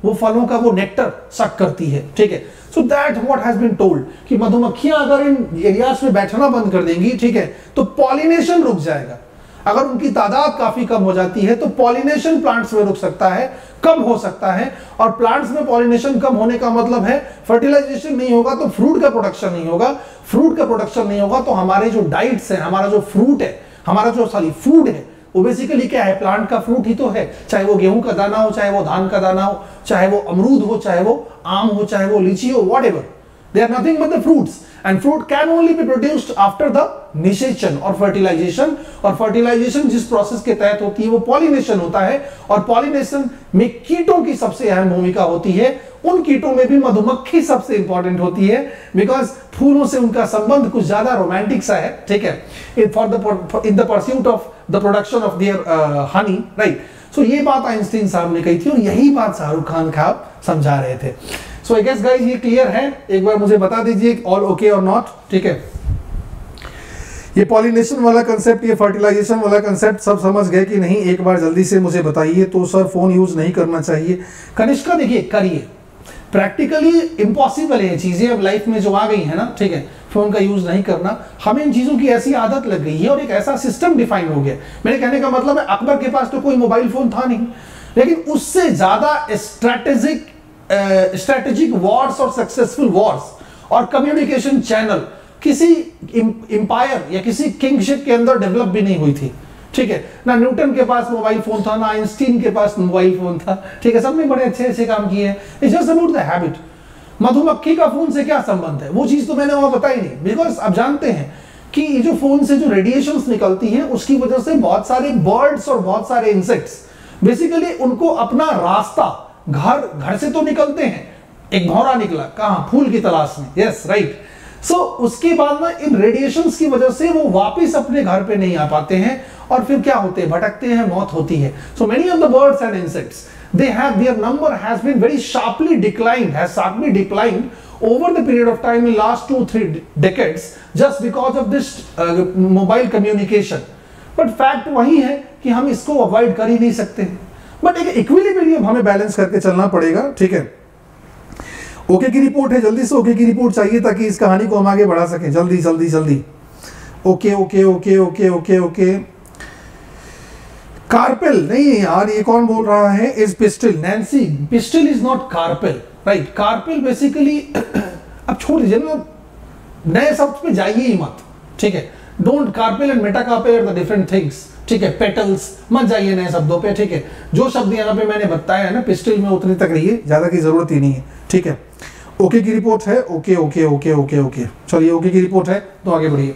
वो फलों का वो नेक्टर सक करती है, ठीक है। So that what has been told कि मधुमक्खियां अगर इन एरियाज में बैठना बंद कर देंगी, ठीक है, तो पॉलिनेशन रुक जाएगा। अगर उनकी तादाद काफी कम हो जाती है तो पॉलिनेशन प्लांट्स में रुक सकता है, कम हो सकता है, और प्लांट्स में पॉलिनेशन कम होने का मतलब है फर्टिलाइजेशन नहीं होगा तो फ्रूट का प्रोडक्शन नहीं होगा, फ्रूट का प्रोडक्शन नहीं होगा तो हमारे जो डाइट्स है, हमारा जो फ्रूट है, हमारा जो सॉरी फूड है, वो बेसिकली क्या है, प्लांट का फ्रूट ही तो है, चाहे वो गेहूं का दाना हो, चाहे वो धान का दाना हो, चाहे वो अमरूद हो, चाहे वो आम हो, चाहे वो लीची हो, whatever, they are nothing but the fruits, and fruit can only be produced after the निषेचन और फर्टिलाइजेशन। और फर्टिलाइजेशन जिस प्रोसेस के तहत होती है वो पॉलिनेशन होता है, और पॉलिनेशन में कीटों की सबसे अहम भूमिका होती है। उन कीटों में भी मधुमक्खी सबसे इंपॉर्टेंट होती है, बिकॉज फूलों से उनका संबंध कुछ ज्यादा रोमांटिक सा है, ठीक है, for the in the pursuit of the production of their honey, right. So ये बात आइंस्टीन साहब ने कही थी, और यही बात शाहरुख खान साहब समझा रहे थे। सो आई गेस गाइस ये क्लियर है, एक बार मुझे बता दीजिए ऑल ओके और नॉट, ठीक है। ये पॉलिनेशन वाला कंसेप्ट, ये फर्टिलाइजेशन वाला कंसेप्ट सब समझ गए कि नहीं, एक बार जल्दी से मुझे बताइए। तो सर फोन यूज नहीं करना चाहिए, कनिष्का देखिए करिए, प्रैक्टिकली इम्पॉसिबल है ये चीजें अब लाइफ में जो आ गई है ना, ठीक है, फोन का यूज नहीं करना। हमें इन चीजों की ऐसी आदत लग गई है और एक ऐसा सिस्टम डिफाइन हो गया। मेरे कहने का मतलब है अकबर के पास तो कोई मोबाइल फोन था नहीं, लेकिन उससे ज्यादा स्ट्रैटेजिक स्ट्रैटेजिक वॉर्स और सक्सेसफुल वॉर्स और कम्युनिकेशन चैनल किसी इंपायर या किसी किंगशिप के अंदर डेवलप भी नहीं हुई थी, ठीक है। ना न्यूटन के पास मोबाइल फोन था, ना आइंस्टीन के पास मोबाइल फोन था, ठीक है, सबने बड़े अच्छे अच्छे काम किए हैं। It's just about the habit. मधुमक्खी का फोन से क्या संबंध है, वो चीज तो मैंने वहां बताई नहीं, बिकॉज अब जानते हैं कि ये जो फोन से जो रेडिएशंस निकलती हैं उसकी वजह से बहुत सारे बर्ड्स और बहुत सारे इंसेक्ट्स बेसिकली उनको अपना रास्ता, घर घर से तो निकलते हैं, एक भौरा निकला कहां, फूल की तलाश में, यस राइट। सो उसके बाद में इन रेडिएशंस की वजह से वो वापस अपने घर पे नहीं आ पाते हैं, और फिर क्या होते हैं, भटकते हैं, मौत होती है। So many of the birds and insects they have their number has been very sharply declined, has sharply declined over the period of time in last two three decades just because of this uh, mobile communication। but fact वही है कि हम इसको avoid कर ही नहीं सकते, but एक equilibrium हमें बैलेंस करके चलना पड़ेगा, ठीक है। ओके की रिपोर्ट है, जल्दी से ओके की रिपोर्ट चाहिए ताकि इस कहानी को हम आगे बढ़ा सकें, जल्दी जल्दी जल्दी। Okay okay okay okay okay okay carpel नहीं यार, ये कौन बोल रहा है, is pistil, Nancy pistil is not carpel, right. Carpel basically अब छोड़ दीजिए ना, नए शब्द पे जाइए ही मत, ठीक है। Don't, carpel and metacarpal are the different things, ठीक है। पेटल्स मत जाइए नए शब्दों पे, ठीक है। जो शब्द यहाँ पे मैंने बताया है ना पिस्टल में, उतनी तक रहिए, ज्यादा की जरूरत ही नहीं है, ठीक है। ओके की रिपोर्ट है, okay okay okay okay okay चलिए ओके की रिपोर्ट है तो आगे बढ़िए।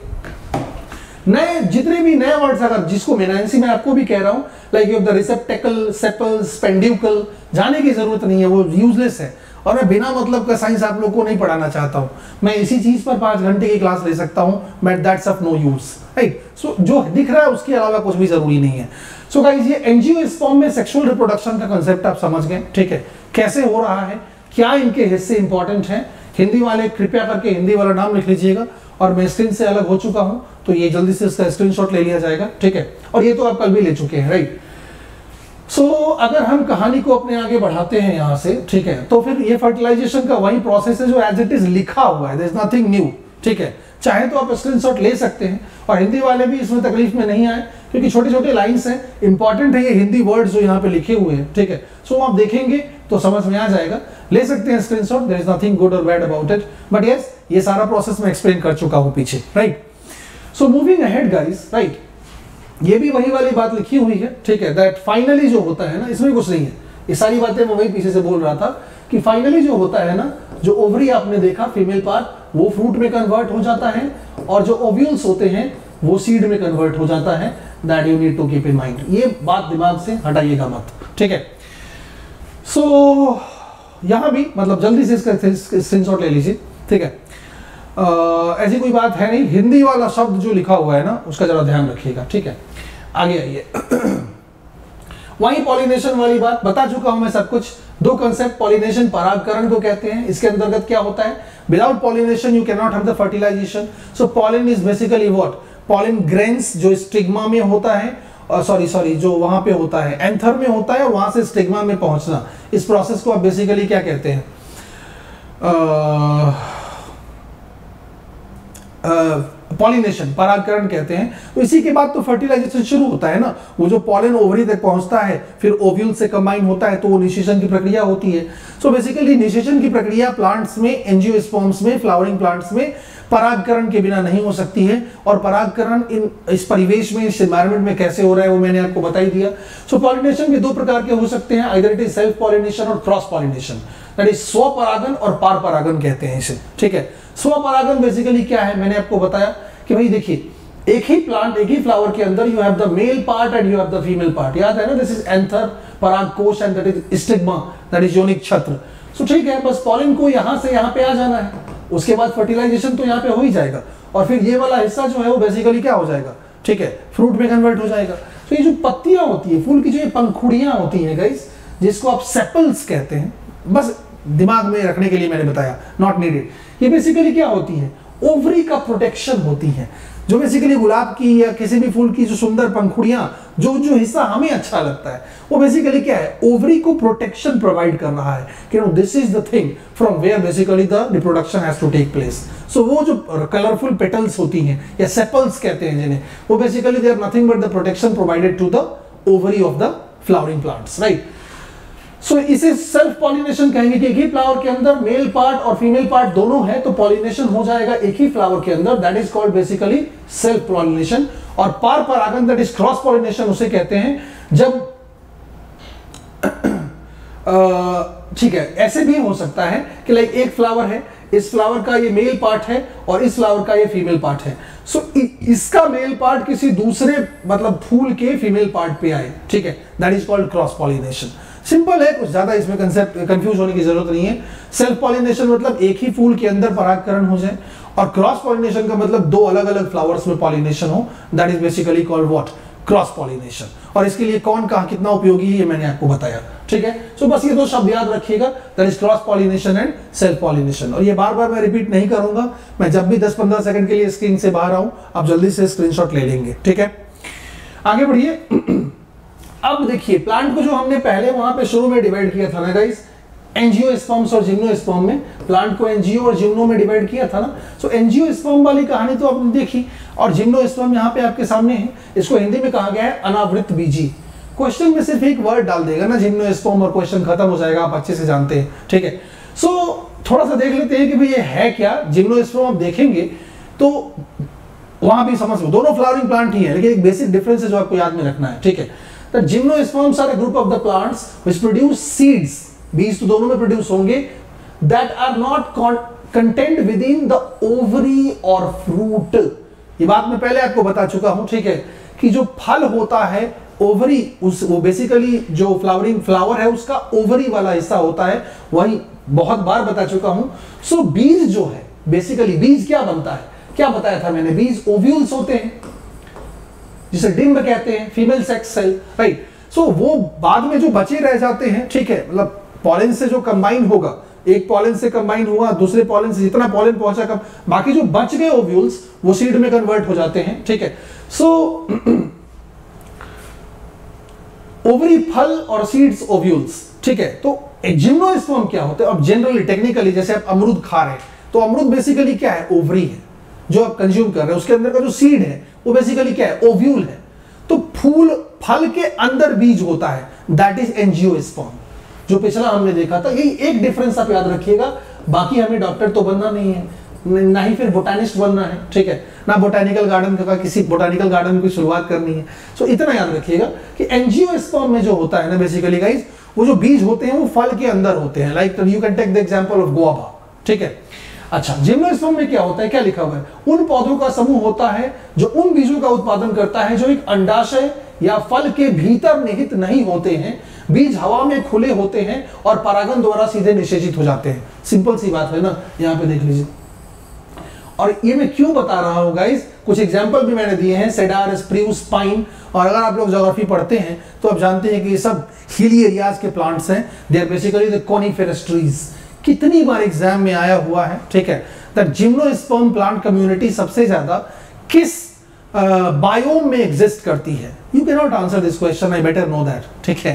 नए जितने भी नए वर्ड्स, अगर जिसको मेनांसी मैं आपको भी कह रहा हूं, like you have the receptacle, sepal, peduncle, जाने की जरूरत नहीं है, वो यूजलेस है। और मैं बिना मतलब का साइंस आप लोग को नहीं पढ़ाना चाहता हूं, मैं इसी चीज पर पांच घंटे की क्लास ले सकता हूं, but that's of no use, right. So जो दिख रहा है उसके अलावा कुछ भी जरूरी नहीं है। सो so गाइस, ये एंजियोस्पर्म में सेक्सुअल रिप्रोडक्शन का कंसेप्ट आप समझ गए, ठीक है, कैसे हो रहा है, क्या इनके हिस्से इंपॉर्टेंट हैं। हिंदी वाले कृपया करके हिंदी वाला नाम लिख लीजिएगा, और मैं स्क्रीन से अलग हो चुका हूं तो ये जल्दी से इसका स्क्रीनशॉट ले लिया जाएगा, ठीक है। और ये तो आप कल भी ले चुके हैं, राइट। सो so, अगर हम कहानी को अपने आगे बढ़ाते हैं यहां से, ठीक है, तो फिर ये फर्टिलाइजेशन का वही प्रोसेस है जो एज इट इज लिखा हुआ है, देयर इज नथिंग न्यू, ठीक है। चाहे तो आप स्क्रीनशॉट ले सकते हैं, और हिंदी वाले भी इसमें तकलीफ में नहीं आए, क्योंकि छोटे छोटे लाइंस हैं, इंपॉर्टेंट है ये हिंदी वर्ड्स जो यहाँ पे लिखे हुए हैं, ठीक है। सो so, आप देखेंगे तो समझ में आ जाएगा, ले सकते हैं screenshot, there is nothing good और bad about it, but yes ये सारा प्रोसेस मैं एक्सप्लेन कर चुका हूं पीछे, right. So moving ahead guys, right, ये भी वही वाली बात लिखी हुई है, ठीक है, दैट फाइनली जो होता है ना, इसमें कुछ नहीं है, ये सारी बातें मैं वही पीछे से बोल रहा था कि फाइनली जो होता है ना, जो ओवरी आपने देखा फीमेल पार्ट वो फ्रूट में कन्वर्ट हो जाता है, और जो ओव्यूल्स होते हैं वो सीड में कन्वर्ट हो जाता है, that you need to keep in mind, ये बात दिमाग से हटाइएगा मत, ठीक है। सो so, यहां भी मतलब जल्दी से इसका स्क्रीनशॉट ले लीजिए, ठीक है। Uh, ऐसी कोई बात है नहीं, हिंदी वाला शब्द जो लिखा हुआ है ना उसका जरा ध्यान रखिएगा, ठीक है। आगे आइए वही पॉलिनेशन वाली बात बता चुका हूं मैं सब कुछ। दो कंसेप्ट, पॉलिनेशन परागकरण को कहते हैं, इसके अंतर्गत क्या होता है, without pollination you can not have the fertilization. So pollen is basically what, pollen grains जो स्टिग्मा में होता है, सॉरी सॉरी जो वहां पे होता है एंथर में होता है, और वहां से स्टिग्मा में पहुंचना, इस प्रोसेस को आप बेसिकली क्या कहते हैं, पॉलिनेशन, परागकरण कहते हैं। तो इसी के बाद तो फर्टिलाइजेशन शुरू होता है ना, वो जो पॉलन ओवरी तक पहुंचता है, फिर ओव्यूल से कंबाइन होता है, तो वो निषेचन की प्रक्रिया होती है। सो बेसिकली निषेचन की प्रक्रिया प्लांट्स में, एंजियोस्पर्म्स में, फ्लावरिंग प्लांट्स में परागकरण के बिना नहीं हो सकती है। और परागकरण इन इस परिवेश में, इस एनवायरनमेंट में कैसे हो रहा है वो मैंने आपको बता ही दिया। सो पॉलिनेशन भी दो प्रकार के हो सकते हैं, either it is self pollination और क्रॉस पॉलिनेशन, दैट इज स्वपरागन और पार परागन कहते हैं इसे, ठीक है। स्वपरागन बेसिकली क्या है, मैंने आपको बताया कि भाई देखिए, एक ही प्लांट, एक ही फ्लावर के अंदर you have the male part and you have the female part, याद है ना, दिस इज एंथर, परागकोश and that is stigma, that is योनिक छत्र। सो ठीक है, बस पॉलन को यहां से यहां पे आ जाना है, उसके बाद फर्टिलाइजेशन तो यहाँ पे हो ही जाएगा, और फिर ये वाला हिस्सा जो है वो बेसिकली क्या हो जाएगा, ठीक है, फ्रूट में कन्वर्ट हो जाएगा। तो ये जो पत्तियां होती है, फूल की जो ये पंखुड़ियां होती हैं गाइस, जिसको आप सेपल्स कहते हैं, बस दिमाग में रखने के लिए मैंने बताया, नॉट नीडेड। ये बेसिकली क्या होती है, ओवरी का प्रोटेक्शन होती है, जो बेसिकली गुलाब की या किसी भी फूल की जो सुंदर पंखुड़ियां, जो जो हिस्सा हमें अच्छा लगता है, वो बेसिकली क्या है, ओवरी को प्रोटेक्शन प्रोवाइड कर रहा है कि no this is the thing from where basically the reproduction has to take place. So वो जो कलरफुल पेटल्स होती हैं या सेपल्स कहते हैं जिन्हें, वो basically they are nothing but the protection provided to the ovary of the flowering plants, right. So so, इसे सेल्फ पॉलिनेशन कहेंगे कि एक ही फ्लावर के अंदर मेल पार्ट और फीमेल पार्ट दोनों है, तो पॉलिनेशन हो जाएगा एक ही फ्लावर के अंदर, that is called basically self pollination. और पार परागन दैट इज क्रॉस पॉलिनेशन उसे कहते हैं जब ठीक है, ऐसे भी हो सकता है कि लाइक एक फ्लावर है, इस फ्लावर का ये मेल पार्ट है और इस फ्लावर का ये फीमेल पार्ट है। सो so, इसका मेल पार्ट किसी दूसरे मतलब फूल के फीमेल पार्ट पे आए, ठीक है, that is called cross pollination. Simple है, कुछ ज्यादा इसमें कंसेप्ट कंफ्यूज होने की जरूरत नहीं है। सेल्फ पॉलिनेशन मतलब एक ही फूल के अंदर परागकरण हो जाए, और क्रॉस पॉलिनेशन का मतलब दो अलग अलग फ्लावर्स में पॉलिनेशन हो, that is basically called what, cross pollination. और इसके लिए कौन कहां कितना उपयोगी है ये मैंने आपको बताया, ठीक है। सो so, बस ये दो शब्द याद रखिएगा, that is cross pollination and self pollination. और ये बार बार मैं रिपीट नहीं करूंगा, मैं जब भी दस पंद्रह सेकंड के लिए स्क्रीन से बाहर आऊं, आप जल्दी से स्क्रीनशॉट ले लेंगे, ठीक है। आगे बढ़िए। अब देखिए, प्लांट को जो हमने पहले वहां पे शुरू में डिवाइड किया था ना गाइस, एंजियोस्पर्म्स और जिम्नोस्पर्म में, प्लांट को एंजियो और जिम्नो में डिवाइड किया था ना। सो एंजियोस्पर्म वाली कहानी तो आपने देखी, और जिम्नोस्पर्म यहाँ पे आपके सामने है। इसको हिंदी में कहा गया है अनावृत बीजी। क्वेश्चन में सिर्फ एक वर्ड डाल देगा ना जिम्नोस्पर्म, और क्वेश्चन खत्म हो जाएगा, आप अच्छे से जानते हैं, ठीक है। सो so, थोड़ा सा देख लेते हैं कि भाई ये है क्या। जिम्नोस्पर्म आप देखेंगे तो वहां भी समझ लो, दोनों फ्लावरिंग प्लांट ही है, लेकिन एक बेसिक डिफरेंस है जो आपको याद में रखना है, ठीक है। The gymnosperms are a group of the plants which produce seeds, बीज तो दोनों में प्रोड्यूस होंगे, that are not contained within the ovary or fruit। ये बात मैं पहले आपको बता चुका हूं, ठीक है, कि जो फल होता है ओवरी, उस वो बेसिकली जो फ्लावरिंग फ्लावर है उसका ओवरी वाला हिस्सा होता है, वही बहुत बार बता चुका हूं। सो so, बीज जो है बेसिकली, बीज क्या बनता है, क्या बताया था मैंने, बीज ओव्यूल्स होते हैं जिसे डिम्ब कहते हैं, female sex cell, right. So वो बाद में जो बचे रह जाते हैं, ठीक है, मतलब पॉलन से जो कंबाइन होगा, एक पॉलन से कंबाइन हुआ दूसरे पॉलन से, जितना पॉलन पहुंचा कम, बाकी जो बच गए ओव्यूल्स वो सीड में कन्वर्ट हो जाते हैं, ठीक है। सो ओवरी फल और सीड्स ओव्यूल्स, ठीक है। तो जिम्नोस्पर्म क्या होते हैं, अब जनरली टेक्निकली जैसे आप अमरूद खा रहे हैं, तो अमरूद बेसिकली क्या है, ओवरी है जो आप कंज्यूम कर रहे हैं, उसके अंदर का जो सीड है वो बेसिकली क्या है, ओव्यूल है। तो फूल फल के अंदर बीज होता है, दैट इज एंजियोस्पर्म, जो पिछला हमने देखा था। यही एक डिफरेंस आप याद रखिएगा, बाकी हमें डॉक्टर तो बनना नहीं है, ना ही फिर बोटानिस्ट बनना है, ठीक है, ना बोटानिकल गार्डन का किसी बोटानिकल गार्डन की शुरुआत करनी है। सो इतना याद रखिएगा कि एंजियोस्पर्म में जो होता है ना बेसिकली गाइस, वो जो बीज होते हैं वो फल के अंदर होते हैं, like you can take the example of guava, ठीक है। अच्छा, जिम्नोस्पर्म में क्या होता है, क्या लिखा हुआ है, उन पौधों का समूह होता है जो उन बीजों का उत्पादन करता है जो एक अंडाशय या फल के भीतर निहित नहीं होते हैं। बीज हवा में खुले होते हैं और परागन द्वारा सीधे निषेचित हो जाते हैं। सिंपल सी बात है ना, यहाँ पे देख लीजिए। और ये मैं क्यों बता रहा हूँ गाइस, कुछ एग्जाम्पल भी मैंने दिए हैं, सेडार, स्प्रूस, पाइन। और अगर आप लोग ज्योग्राफी पढ़ते हैं तो आप जानते हैं कि ये सब हिली एरियाज के प्लांट्स हैं, they are basically the coniferous trees. कितनी बार एग्जाम में आया हुआ है, ठीक है। द जिम्नोस्पर्म प्लांट कम्युनिटी सबसे ज्यादा किस बायोम uh, में एग्जिस्ट करती है? You can not answer this question, I better know that, ठीक है।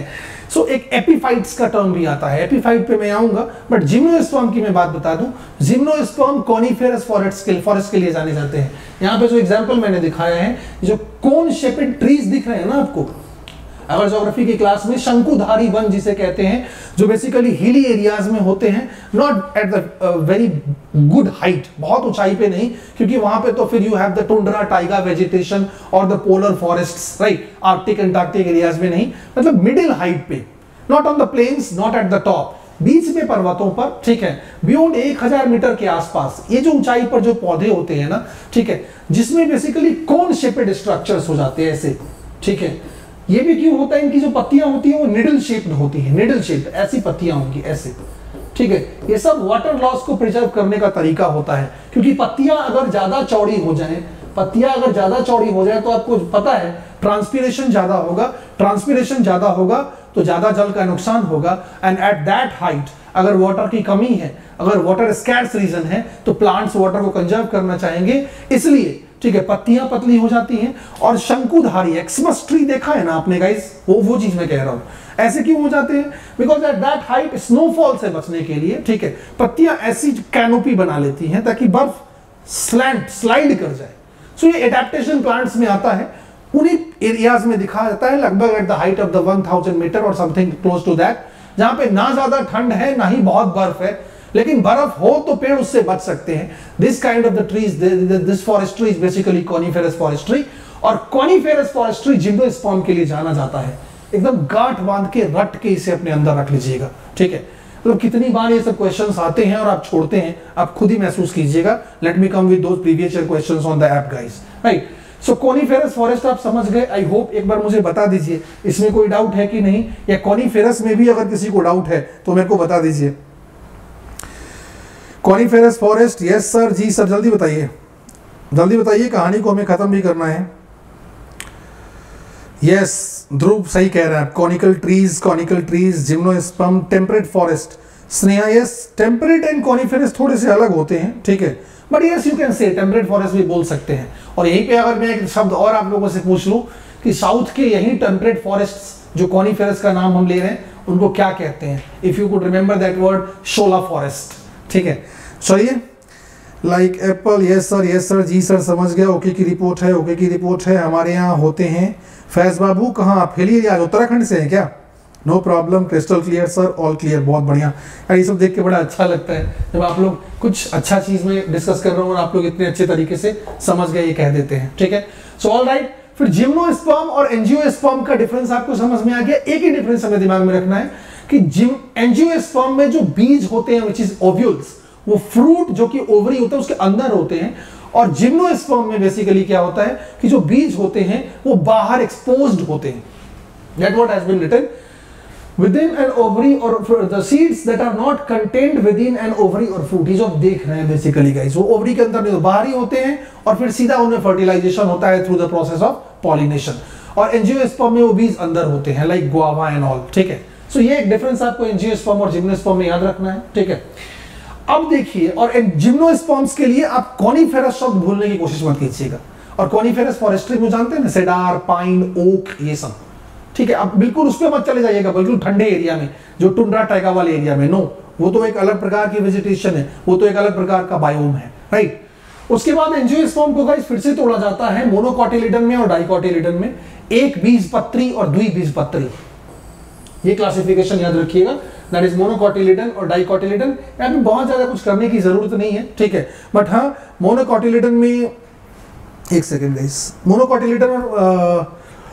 सो so, एक एपिफाइट्स का टर्म भी आता है, एपिफाइट पे मैं आऊंगा, बट जिम्नोस्पर्म की मैं बात बता दूं, जिम्नोस्पर्म कॉनिफेरस फॉरेस्ट के फॉरेस्ट के लिए जाने जाते हैं। यहाँ पे जो एग्जांपल मैंने दिखाया है, जो कोन शेपेड ट्रीज दिख रहे हैं ना आपको, अगर ज्योग्राफी की क्लास में शंकुधारी वन जिसे कहते हैं, जो बेसिकली हिली एरियाज में होते हैं, not at the very good height, बहुत ऊंचाई पे नहीं, क्योंकि वहां पे तो फिर you have the tundra taiga vegetation और the polar forests, right, arctic antarctic areas में नहीं, मतलब मिडिल हाइट पे, not on the plains, not at the top, बीच में पर्वतों पर, ठीक है, बियॉन्ड एक हजार मीटर के आसपास, ये जो ऊंचाई पर जो पौधे होते हैं ना, ठीक है, जिसमें बेसिकली कोन शेपेड स्ट्रक्चर्स हो जाते हैं ऐसे, ठीक है। ये भी क्यों होता है, इनकी जो पत्तियां होती है वो निडल शेप्ड होती है, निडल शेप्ड, ऐसी पत्तियां होंगी ऐसे, ठीक है। ये सब वाटर लॉस को प्रिजर्व करने का तरीका होता है, क्योंकि पत्तियां अगर ज्यादा चौड़ी हो जाएं, पत्तियां अगर ज्यादा चौड़ी हो जाए तो आपको पता है ट्रांसपीरेशन ज्यादा होगा, ट्रांसपीरेशन ज्यादा होगा तो ज्यादा जल का नुकसान होगा, एंड एट दैट हाइट अगर वाटर की कमी है, अगर वाटर स्कैर्स रीजन है, तो प्लांट्स वाटर को कंजर्व करना चाहेंगे, इसलिए, ठीक है, पत्तियां पतली हो जाती हैं। और शंकुधारी एक्समस ट्री देखा है ना आपने गाइस, वो वो चीज मैं कह रहा हूं, ऐसे क्यों हो जाते हैं, because at that height snowfall से बचने के लिए, ठीक है, पत्तियां ऐसी कैनोपी बना लेती हैं ताकि बर्फ स्लैंट स्लाइड कर जाए। सो so, ये एडेप्टेशन प्लांट्स में आता है, उन्हीं एरियाज में दिखा जाता है, लगभग at the height of the one thousand metre और समथिंग क्लोज टू दैट, जहां पे ना ज्यादा ठंड है ना ही बहुत बर्फ है, लेकिन बर्फ हो तो पेड़ उससे बच सकते हैं। This kind of the trees, this forestry is basically coniferous forestry, और कॉनिफेरस फॉरेस्ट्री जिम्नोस्पर्म के लिए जाना जाता है। एकदम गांठ बांध के रट के इसे अपने अंदर रख लीजिएगा, ठीक है। तो कितनी बार ये सब क्वेश्चंस आते हैं और आप छोड़ते हैं, आप खुद ही महसूस कीजिएगा। Let me come with those previous year questions on the app guys, right. So coniferous forest आप समझ गए, आई होप। एक बार मुझे बता दीजिए इसमें कोई डाउट है कि नहीं, या कॉनिफेरस में भी अगर किसी को डाउट है तो मेरे को बता दीजिए। कॉनिफेरस फॉरेस्ट, यस सर, जी सर, जल्दी बताइए, जल्दी बताइए, कहानी को हमें खत्म भी करना है। यस, ध्रुव सही कह रहा है, conical trees, conical trees, gymnosperm, temperate forest. Sneha, yes, temperate and coniferous थोड़े से अलग होते हैं, ठीक है, but yes you can say temperate forest भी बोल सकते हैं। और यहीं पे अगर मैं एक शब्द और आप लोगों से पूछ लूं कि साउथ के यही टेम्परेट फॉरेस्ट जो कॉनिफेरस का नाम हम ले रहे हैं, उनको क्या कहते हैं? If you could remember that word, shola forest, ठीक है। चलिए, like apple, yes sir, yes sir, जी सर, समझ गया। ओके की रिपोर्ट है, ओके की रिपोर्ट है। हमारे यहाँ होते हैं। फैज बाबू, कहाँ आप? हिली आज उत्तराखंड से हैं क्या? No problem, crystal clear sir, all clear. बहुत बढ़िया यार, ये सब देख के बड़ा अच्छा लगता है जब आप लोग कुछ अच्छा चीज में डिस्कस कर रहे हो और आप लोग इतने अच्छे तरीके से समझ गए, ये कह देते हैं, ठीक है। सो ऑल राइट, फिर जिम्नोस्पर्म और एंजियोस्पर्म का डिफरेंस आपको समझ में आ गया। एक ही डिफरेंस हमें दिमाग में रखना है कि जिम एंजियोस्पर्म में जो बीज होते हैं विच इज ओव्यूल्स, वो फ्रूट जो कि ओवरी होता है उसके अंदर होते हैं, और जिम्नोस्पर्म में बेसिकली क्या होता है कि जो बीज होते हैं वो बाहर एक्सपोज्ड होते हैं। That what has been written, within an ovary or the seeds that are not contained within an ovary or fruit। ये जो आप देख रहे हैं बेसिकली गाइस, वो ओवरी के अंदर नहीं, बाहर ही होते हैं, और फिर सीधा उनमें फर्टिलाइजेशन होता है through the process of pollination. और एंजियोस्पर्म में वो बीज अंदर होते हैं, लाइक गुआवा एंड ऑल, ठीक है। सो ये एक डिफरेंस आपको एंजियोस्पर्म और जिम्नोस्पर्म में याद रखना है, ठीक है। अब देखिए, और जिम्नोस्पर्म्स के लिए आप कॉनिफेरस शब्द भूलने की कोशिश मत कीजिएगा। और कॉनिफेरस फॉरेस्ट्री में जानते हैं ना, सेडार, पाइन, ओक, ये सब, ठीक है। अब बिल्कुल उस पर मत चले जाइएगा, बिल्कुल ठंडे एरिया में, जो टुंड्रा टाइगा वाले एरिया में, नो, वो तो एक अलग प्रकार की वेजिटेशन है, वो तो एक अलग प्रकार का बायोम है, राइट। उसके बाद एंजियोस्पर्म को गाइस फिर से तोड़ा जाता है मोनोकॉटिलिडन में और डाइकॉटिलिडन में, एक बीजपत्री और द्विबीजपत्री। ये क्लासिफिकेशन याद रखिएगा, दैट इज मोनोकॉटिलिडन और डाइकॉटिलिडन। यहाँ पे बहुत ज्यादा कुछ करने की जरूरत नहीं है, ठीक है, बट हाँ मोनोकॉटिलिडन में, एक सेकेंड गाइस, मोनोकॉटिलिडन और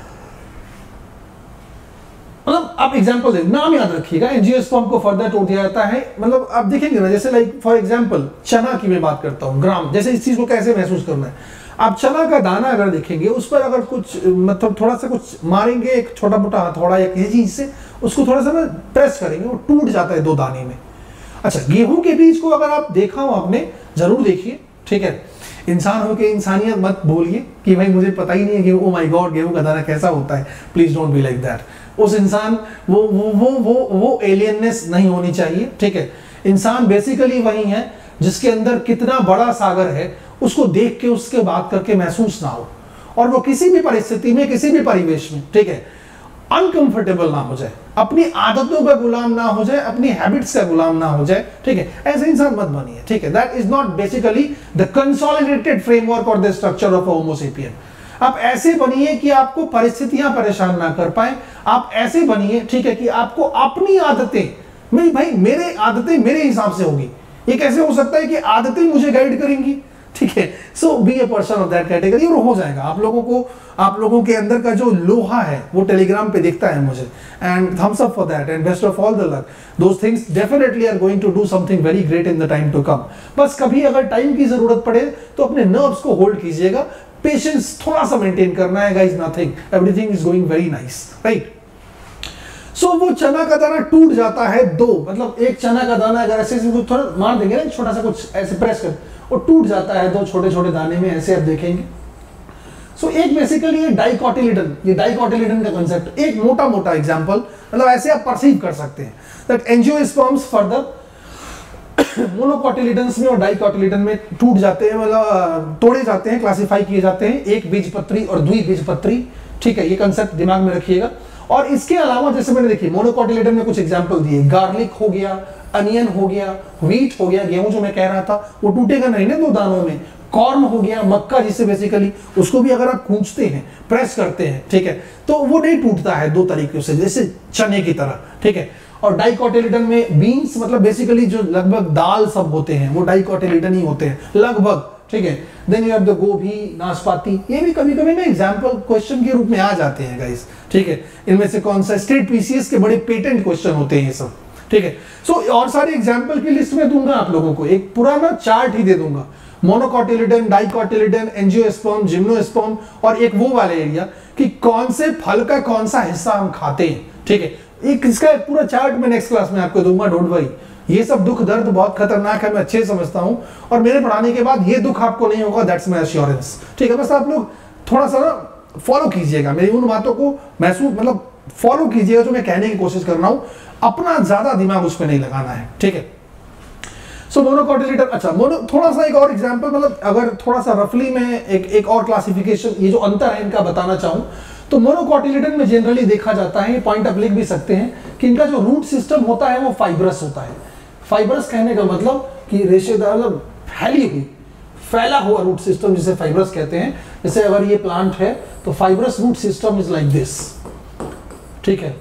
मतलब आप एग्जांपल दें, नाम याद रखिएगा। एंजियोस्पर्म को फर्दर तोड़ दिया जाता है, मतलब आप देखेंगे ना, जैसे लाइक फॉर एग्जांपल चना की मैं बात करता हूँ, ग्राम, जैसे इस चीज को कैसे महसूस करना है। आप चना का दाना अगर देखेंगे, उस पर अगर कुछ मतलब थोड़ा सा कुछ मारेंगे, एक छोटा मोटा हथौड़ा या किसी चीज से उसको थोड़ा सा ना प्रेस करेंगे, वो टूट जाता है दो दाने में। अच्छा, गेहूं के बीज को अगर आप देखा हो आपने, जरूर देखिए, ठीक है। इंसान हो के इंसानियत मत भूलिए कि भाई मुझे पता ही नहीं है कि ओ माय गॉड गेहूं का दाना कैसा होता है। Please don't be like that. उस इंसान वो वो वो वो वो एलियननेस नहीं होनी चाहिए, ठीक है। इंसान बेसिकली वही है जिसके अंदर कितना बड़ा सागर है उसको देख के, उसके बात करके महसूस ना हो, और वो किसी भी परिस्थिति में, किसी भी परिवेश में, ठीक है, अनकंफर्टेबल ना हो जाए, अपनी आदतों का गुलाम ना हो जाए, अपनी हैबिट्स का गुलाम ना हो जाए, ठीक है, ऐसे इंसान मत बनिए, ठीक है। That is not basically the consolidated framework और the structure of a homo sapien. आप ऐसे बनिए कि आपको परिस्थितियां परेशान ना कर पाए, आप ऐसे बनिए, ठीक है, कि आपको अपनी आदतें, नहीं भाई मेरे आदतें मेरे हिसाब से होगी। ये कैसे हो सकता है कि आदतें मुझे गाइड करेंगी, ठीक है। So be a person of that category और हो जाएगा। आप लोगों को, आप लोगों के अंदर का जो लोहा है वो टेलीग्राम पे दिखता है मुझे, and thumbs up for that and best of all the luck. Those things definitely are going to do something very great in the time to come. बस कभी अगर टाइम की जरूरत पड़े तो अपने नर्व्स को होल्ड कीजिएगा, पेशेंस थोड़ा सा मेंटेन करना है guys, nothing, everything is going very nice, right. So so, वो चना का दाना टूट जाता है दो, मतलब एक चना का दाना अगर ऐसे कुछ थोड़ा मार देंगे ना, छोटा सा कुछ ऐसे प्रेस कर, वो टूट जाता है दो छोटे छोटे दाने में, ऐसे आप देखेंगे। सो so, एक बेसिकली ये डाइकोटिलिडन, ये डाइकोटिलिडन का कांसेप्ट, एक मोटा मोटा एग्जांपल, मतलब ऐसे आप परसीव कर सकते हैं दैट एंजियोस्पर्म्स फर्दर मोनोकोटिलिडन्स में और डाइकोटिलिडन में टूट जाते हैं, मतलब तोड़े जाते हैं, क्लासिफाई किए जाते हैं, एक बीजपत्री और द्विबीजपत्री, ठीक है। ये कांसेप्ट दिमाग में रखिएगा। और इसके अलावा जैसे मैंने देखिए मोनोकोटिलिडन में कुछ एग्जांपल दिए, गार्लिक हो गया, अनियन हो गया, व्हीट हो गया, गेहूं जो मैं कह रहा था वो टूटेगा नहीं ना दो दानों में, कॉर्न हो गया, मक्का जिसे बेसिकली उसको भी अगर आप खींचते हैं, प्रेस करते हैं, ठीक है, तो वो नहीं टूटता है दो तरीके से, जैसे चने की तरह, ठीक है। और डाइकोटिलिडन में बीन्स, मतलब बेसिकली जो लगभग दाल सब होते हैं वो डाइकोटिलिडन ही होते हैं लगभग, ठीक है। देन यू हैव द गोभी, नाशपाती, ये भी कभी कभी ना एग्जांपल क्वेश्चन के रूप में आ जाते हैं गाइस, ठीक है। इनमें से कौन सा स्टेट पीसीएस के बड़े पेटेंट क्वेश्चन होते हैं ये सब, ठीक है। सो so, और सारे एग्जांपल की लिस्ट में दूंगा आप लोगों को, एक पुराना चार्ट ही दे दूंगा, मोनोकोटिलिडन, डाइकोटिलिडन, एंजियोस्पर्म, जिम्नोस्पर्म, और एक वो वाले एरिया कि कौन से फल का कौन सा हिस्सा हम खाते हैं, ठीक है। एक इसका एक पूरा चार्ट मैं नेक्स्ट क्लास में आपको दूंगा, डोंट वरी। ये सब दुख दर्द बहुत खतरनाक है, मैं अच्छे समझता हूं, और मेरे पढ़ाने के बाद ये दुख आपको नहीं होगा, दैट्स माय एश्योरेंस, ठीक है। बस आप लोग थोड़ा सा ना फॉलो कीजिएगा मेरी उन बातों को, महसूस मतलब फॉलो कीजिएगा जो मैं कहने की कोशिश कर रहा हूं, अपना ज्यादा दिमाग उस पर नहीं लगाना है, ठीक है। सो मोनोकोटिलिडन, अच्छा मोनो, थोड़ा सा एक और एग्जांपल, मतलब अगर थोड़ा सा रफली मैं एक एक और क्लासिफिकेशन, ये जो अंतर है इनका बताना चाहूं, तो मोनोकोटिलिडन में जनरली देखा जाता है, पॉइंट आप लिख भी सकते हैं, कि इनका जो रूट सिस्टम होता है वो फाइब्रस होता है। फाइब्रस कहने का मतलब कि रेशेदार, मतलब फैली हुई, फैला हुआ रूट सिस्टम जिसे फाइब्रस कहते हैं। जैसे अगर ये प्लांट है तो fibrous root system is like this, ठीक है,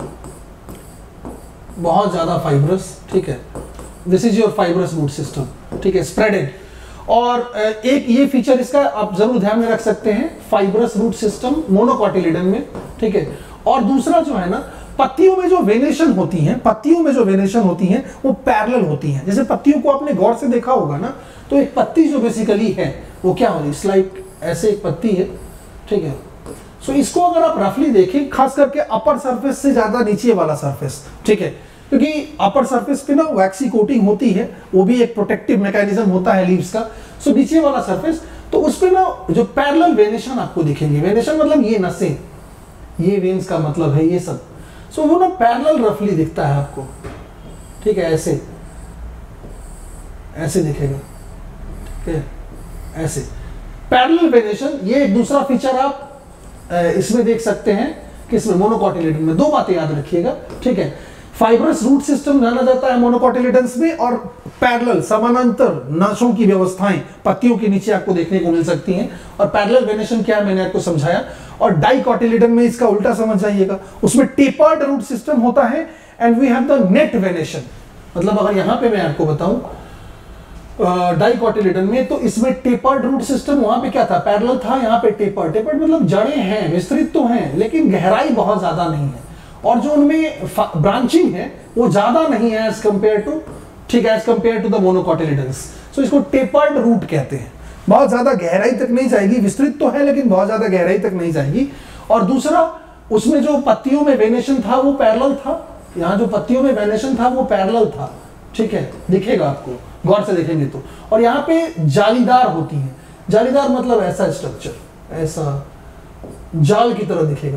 बहुत ज्यादा फाइब्रस, ठीक है, this is your fibrous root system, ठीक है, स्प्रेडेड। और एक ये फीचर इसका आप जरूर ध्यान में रख सकते हैं, फाइब्रस रूट सिस्टम मोनोकोटिलिडन में, ठीक है। और दूसरा जो है ना, पत्तियों में जो वेनेशन होती हैं, पत्तियों में जो वेनेशन होती हैं वो पैरेलल होती हैं। जैसे पत्तियों को आपने गौर से देखा होगा ना, तो एक पत्ती जो बेसिकली है वो क्या होगी, लाइक ऐसे एक पत्ती है, ठीक है। सो इसको अगर आप रफली देखें, खास करके अपर सरफेस से ज्यादा नीचे वाला सरफेस, ठीक है, क्योंकि अपर सरफेस पे ना वैक्सी कोटिंग होती है, वो भी एक प्रोटेक्टिव मैकेनिज्म होता है लीव्स का। सो so, नीचे वाला सरफेस, तो उस पे ना जो पैरेलल वेनेशन आपको दिखेंगे, वेनेशन मतलब ये नसें, ये वेन्स का मतलब है ये सब। सो so, वो ना पैरेलल रफली दिखता है आपको, ठीक है, ऐसे ऐसे दिखेगा, ठीक है, ऐसे पैरेलल वेनेशन। ये एक दूसरा फीचर आप इसमें देख सकते हैं कि इसमें मोनोकोटिलिडन में। दो बातें याद रखिएगा, ठीक है, फाइब्रस रूट सिस्टम जाना जाता है मोनोकोटिलिडन्स में, और पैरेलल समानांतर नसों की व्यवस्थाएं पत्तियों के नीचे आपको देखने को मिल सकती हैं। और पैरेलल वेनेशन क्या है मैंने आपको समझाया। और डाइकोटिलिडन में इसका उल्टा समझ जाइएगा, उसमें टेपर्ड रूट सिस्टम होता है and we have the net venation. मतलब अगर यहां पे मैं आपको बताऊं डाइकोटिलिडन में, तो इसमें टेपर्ड रूट सिस्टम, वहां पे क्या था, पैरेलल था, यहाँ पे टेपर्ड। टेपर्ड मतलब जड़ें हैं, विस्तृत तो हैं, लेकिन गहराई बहुत ज्यादा नहीं है, और जो उनमें ब्रांचिंग है वो ज्यादा नहीं है एज कंपेयर टू, ठीक है, as compare to the monocotyledons. So इसको टेपर्ड रूट कहते हैं। बहुत ज्यादा गहराई तक नहीं जाएगी, विस्तृत तो है लेकिन बहुत ज्यादा गहराई तक नहीं जाएगी। और दूसरा, उसमें जो पत्तियों में वेनेशन था वो पैरेलल था, यहाँ जो पत्तियों में वेनेशन था वो पैरेलल था, ठीक है, दिखेगा आपको गौर से देखेंगे तो। और यहाँ पे जालीदार होती है, जालीदार मतलब ऐसा स्ट्रक्चर, ऐसा जाल की तरह दिखेगा,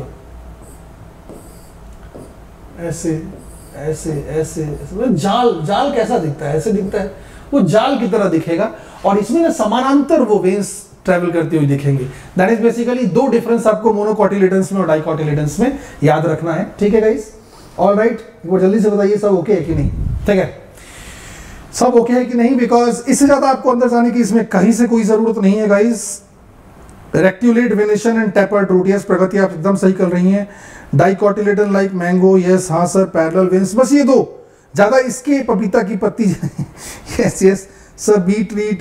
ऐसे ऐसे ऐसे, ऐसे जाल, जाल कैसा दिखता है, ऐसे दिखता है। वो जाल की तरह दिखेगा और इसमें ना समानांतर वो वेन्स ट्रेवल करती हुई दिखेंगे। दैट इज बेसिकली दो डिफरेंस आपको मोनोकोटिलेडन्स में और डाइकोटिलेडन्स में याद रखना है। ठीक है गाइस, ऑल राइट, वो जल्दी से बताइए सब ओके है कि नहीं। ठीक है, सब ओके है कि नहीं, बिकॉज इससे ज्यादा आपको अंदर जाने की इसमें कहीं से कोई जरूरत नहीं है guys. Reticulate venation and tapered root, yes Pragati आप एकदम सही कर रही हैं। डाइकोटिलेडन लाइक मैंगो, यस हाँ सर। पैरेलल वेन्स, बस ये दो, ज्यादा इसके पपीता की पत्ती yes yes sir. Beetroot,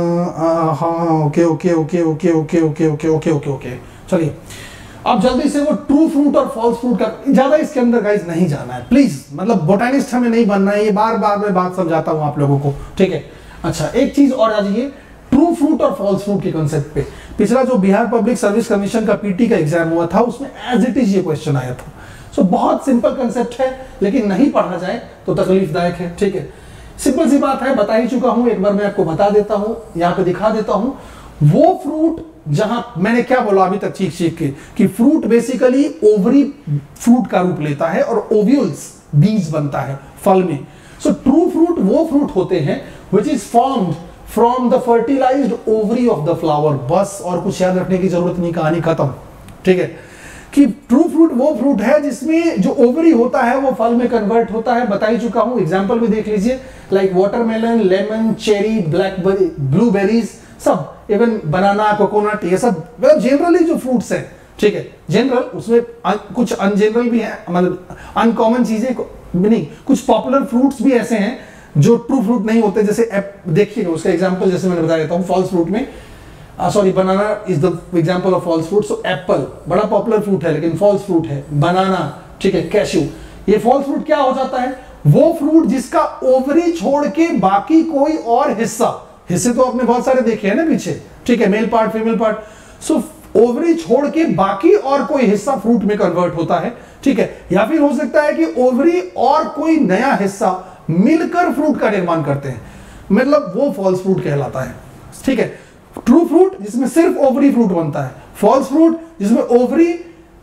हाँ okay okay okay okay okay okay okay okay okay okay चलिए अब जल्दी से वो ट्रू फ्रूट और फॉल्स फ्रूट का, ज्यादा इसके अंदर गाइस नहीं जाना है प्लीज, मतलब बोटानिस्ट हमें नहीं बनना है, ये बार बार मैं बात समझाता हूं आप लोगों को। ठीक है, अच्छा एक चीज और आ जाइए ट्रू फ्रूट और फॉल्स फ्रूट के कॉन्सेप्ट पे। पिछला जो बिहार पब्लिक सर्विस कमीशन का पीटी का एग्जाम हुआ था उसमें एज इट इज ये क्वेश्चन आया था। सो बहुत सिंपल कंसेप्ट है, लेकिन नहीं पढ़ा जाए तो तकलीफदायक है। ठीक है, सिंपल सी बात है, बता ही चुका हूं, एक बार मैं आपको बता देता हूं, यहां पे दिखा देता हूं। वो फ्रूट जहां मैंने क्या बोला अभी तक चीख चीख के कि फ्रूट बेसिकली ओवरी फ्रूट का रूप लेता है और ओव्यूल्स बीज बनता है फल में। सो ट्रू फ्रूट वो फ्रूट होते हैं which is formed from the fertilised ovary of the flower. बस और कुछ याद रखने की जरूरत नहीं, कहानी खत्म। ठीक है, कि ट्रू फ्रूट वो फ्रूट है जिसमें जो ओवरी होता है वो फल में कन्वर्ट होता है। बता ही चुका हूं, एग्जांपल भी देख लीजिए, like watermelon, lemon, cherry, blackberry, blueberries, सब, इवन बनाना, कोकोनट, ये सब मतलब जनरली जो फ्रूट्स हैं। ठीक है, जनरल, उसमें अन, कुछ अनजनरल भी है, मतलब अनकॉमन चीजें नहीं, कुछ पॉपुलर फ्रूट्स भी ऐसे हैं जो ट्रू फ्रूट नहीं होते। जैसे देखिएगा उसका एग्जांपल, जैसे मैंने बता देता हूं, फॉल्स फ्रूट में sorry banana is the example of false fruit. So apple बड़ा पॉपुलर फ्रूट है लेकिन फॉल्स फ्रूट है। बनाना, ठीक है, कैश्यू, ये फॉल्स फ्रूट क्या हो जाता है, वो फ्रूट जिसका ओवरी छोड़ के बाकी कोई और हिस्सा, हिस्से तो आपने बहुत सारे देखे हैं ना पीछे। ठीक है, male part, female part. So ovary छोड़ के बाकी और कोई हिस्सा फ्रूट में कन्वर्ट होता है। ठीक है, या फिर हो सकता है कि ओवरी और कोई नया हिस्सा मिलकर फ्रूट का निर्माण करते हैं, मतलब वो फॉल्स फ्रूट कहलाता है। ठीक है, ट्रू फ्रूट जिसमें सिर्फ ओवरी फ्रूट बनता है, फॉल्स फ्रूट जिसमें ओवरी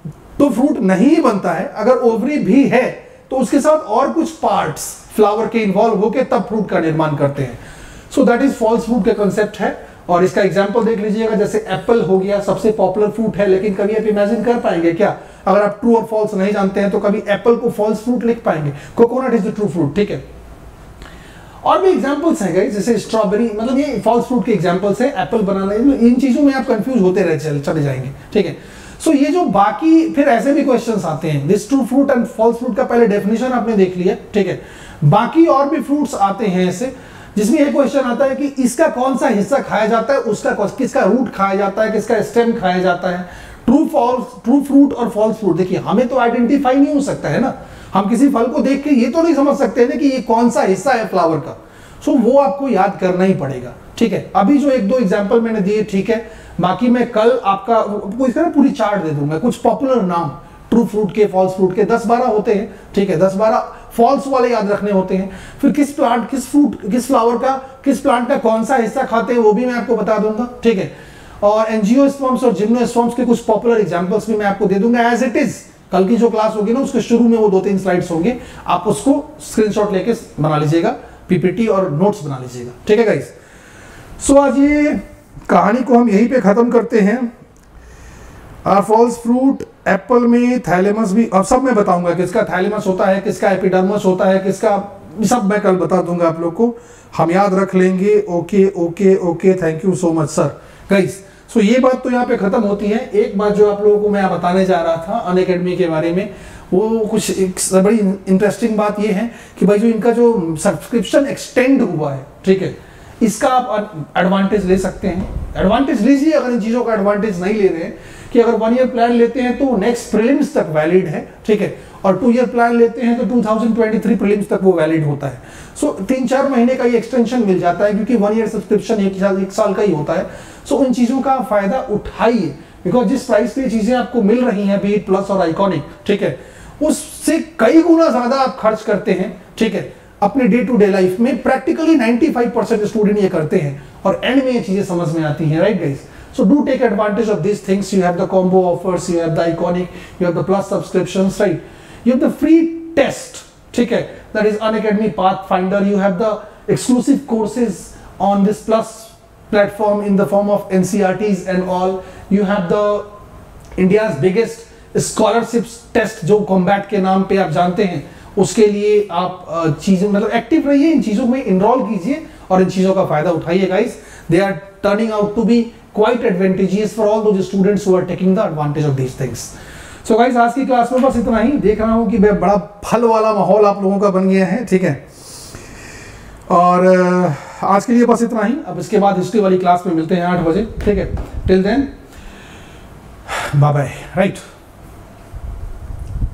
तो फ्रूट नहीं बनता है, अगर ओवरी भी है तो उसके साथ और कुछ पार्ट्स फ्लावर के इन्वॉल्व होकर तब फ्रूट का निर्माण करते हैं। So that is false fruit का कंसेप्ट है। और इसका एग्जांपल देख लीजिएगा, जैसे एप्पल हो गया, सबसे पॉपुलर फ्रूट है, लेकिन कभी आप इमेजिन कर पाएंगे क्या, अगर आप ट्रू और फॉल्स नहीं जानते हैं तो कभी एप्पल को फॉल्स फ्रूट लिख पाएंगे? Coconut is the true fruit. ठीक है, और भी एग्जांपल्स हैं गाइस, जैसे स्ट्रॉबेरी, मतलब ये फॉल्स फ्रूट के एग्जांपल्स हैं। एप्पल, बनाना, इन चीजों में आप कंफ्यूज होते रहे चल, चले जाएंगे। ठीक है, सो so ये जो बाकी फिर ऐसे भी क्वेश्चंस आते हैं, this true fruit and false fruit का पहले डेफिनेशन आपने देख लिया। ठीक है, बाकी और भी फ्रूट्स आते हैं ऐसे जिसमें ये क्वेश्चन आता है कि इसका कौन सा हिस्सा खाया जाता है, उसका किसका रूट खाया जाता है, किसका स्टेम खाया जाता है। ट्रू फॉल्स, ट्रू फ्रूट और फॉल्स फ्रूट, देखिए हमें तो आइडेंटिफाई नहीं हो सकता है ना, हम किसी फल को देख के ये तो नहीं समझ सकते ना कि ये कौन सा हिस्सा है फ्लावर का। सो so, वो आपको याद करना ही पड़ेगा। ठीक है, अभी जो एक दो एग्जांपल मैंने दिए, ठीक है, बाकी मैं कल आपका इसका ना पूरी चार्ट दे दूंगा, कुछ पॉपुलर नाम ट्रू फ्रूट के, फॉल्स फ्रूट के, दस बारह होते हैं। ठीक है, दस बारह फॉल्स वाले याद रखने होते हैं। फिर किस प्लांट, किस फ्रूट, किस फ्लावर का, किस प्लांट का कौन सा हिस्सा खाते हैं वो भी मैं आपको बता दूंगा। ठीक है, और एंजियोस्पर्म्स और जिम्नोस्पर्म्स के कुछ पॉपुलर एग्जांपल्स भी मैं आपको दे दूंगा एज इट इज। कल की जो क्लास होगी ना उसके शुरू में वो दो तीन स्लाइड्स होंगे, आप उसको स्क्रीनशॉट लेके बना लीजिएगा, पीपीटी और नोट्स बना लीजिएगा। ठीक है गाइस, सो आज ये कहानी को हम यहीं पे खत्म करते हैं। आर फॉल्स फ्रूट, एप्पल में थैलेमस भी, अब सब मैं बताऊंगा किसका थैलेमस होता है, किसका एपिडर्मस होता है, किसका, सब मैं कल बता दूंगा आप लोग को, हम याद रख लेंगे। Okay okay okay, thank you so much sir. Guys, so ये बात तो यहाँ पे खत्म होती है। एक बात जो आप लोगों को मैं बताने जा रहा था अनअकैडमी के बारे में, वो कुछ एक बड़ी इंटरेस्टिंग बात ये है कि भाई जो इनका जो सब्सक्रिप्शन एक्सटेंड हुआ है, ठीक है, इसका आप एडवांटेज ले सकते हैं। एडवांटेज लीजिए, अगर इन चीजों का एडवांटेज नहीं ले रहे हैं कि अगर वन ईयर प्लान लेते हैं तो नेक्स्ट प्रीलिम्स तक वैलिड है। ठीक है, और टू ईयर प्लान लेते हैं तो two thousand twenty three prelims तक वो वैलिड होता है। सो so, तीन चार महीने का ये एक्सटेंशन मिल जाता है क्योंकि वन ईयर सब्सक्रिप्शन एक साल एक साल का ही होता है। सो so, इन चीजों का फायदा उठाइए, बिकॉज जिस प्राइस पे चीजें आपको मिल रही हैं, बीट प्लस और आइकॉनिक, ठीक है, उससे कई गुना ज्यादा आप खर्च करते हैं। ठीक है, अपने डे टू डे लाइफ में practically ninety five percent student ये करते हैं और एंड में ये चीजें समझ में आती हैं, right guys? So do take advantage of these things. You have the combo offers, you have the iconic, you have the plus subscriptions, right? You have the free test, ठीक है? That is Unacademy Pathfinder. You have the exclusive courses on this Plus platform in the form of N C R Ts and all. You have the India's biggest scholarships test जो Combat के नाम पे आप जानते हैं, उसके लिए आप चीज़ें मतलब एक्टिव रहिए, इन चीज़ों में इनरोल कीजिए और इन चीज़ों का फायदा उठाइए guys. They are turning out to be quite advantages for all those students who are taking the advantage of these things. So guys आज की क्लास में बस इतना ही. देख रहा हूँ कि बड़ा फल वाला माहौल आप लोगों का बन गया है, ठीक है. और आज के लिए बस इतना ही. अब इसके बाद हिस्ट्री वाली क्लास में मिलते हैं आठ बजे, ठीक है. Till then bye bye. Right.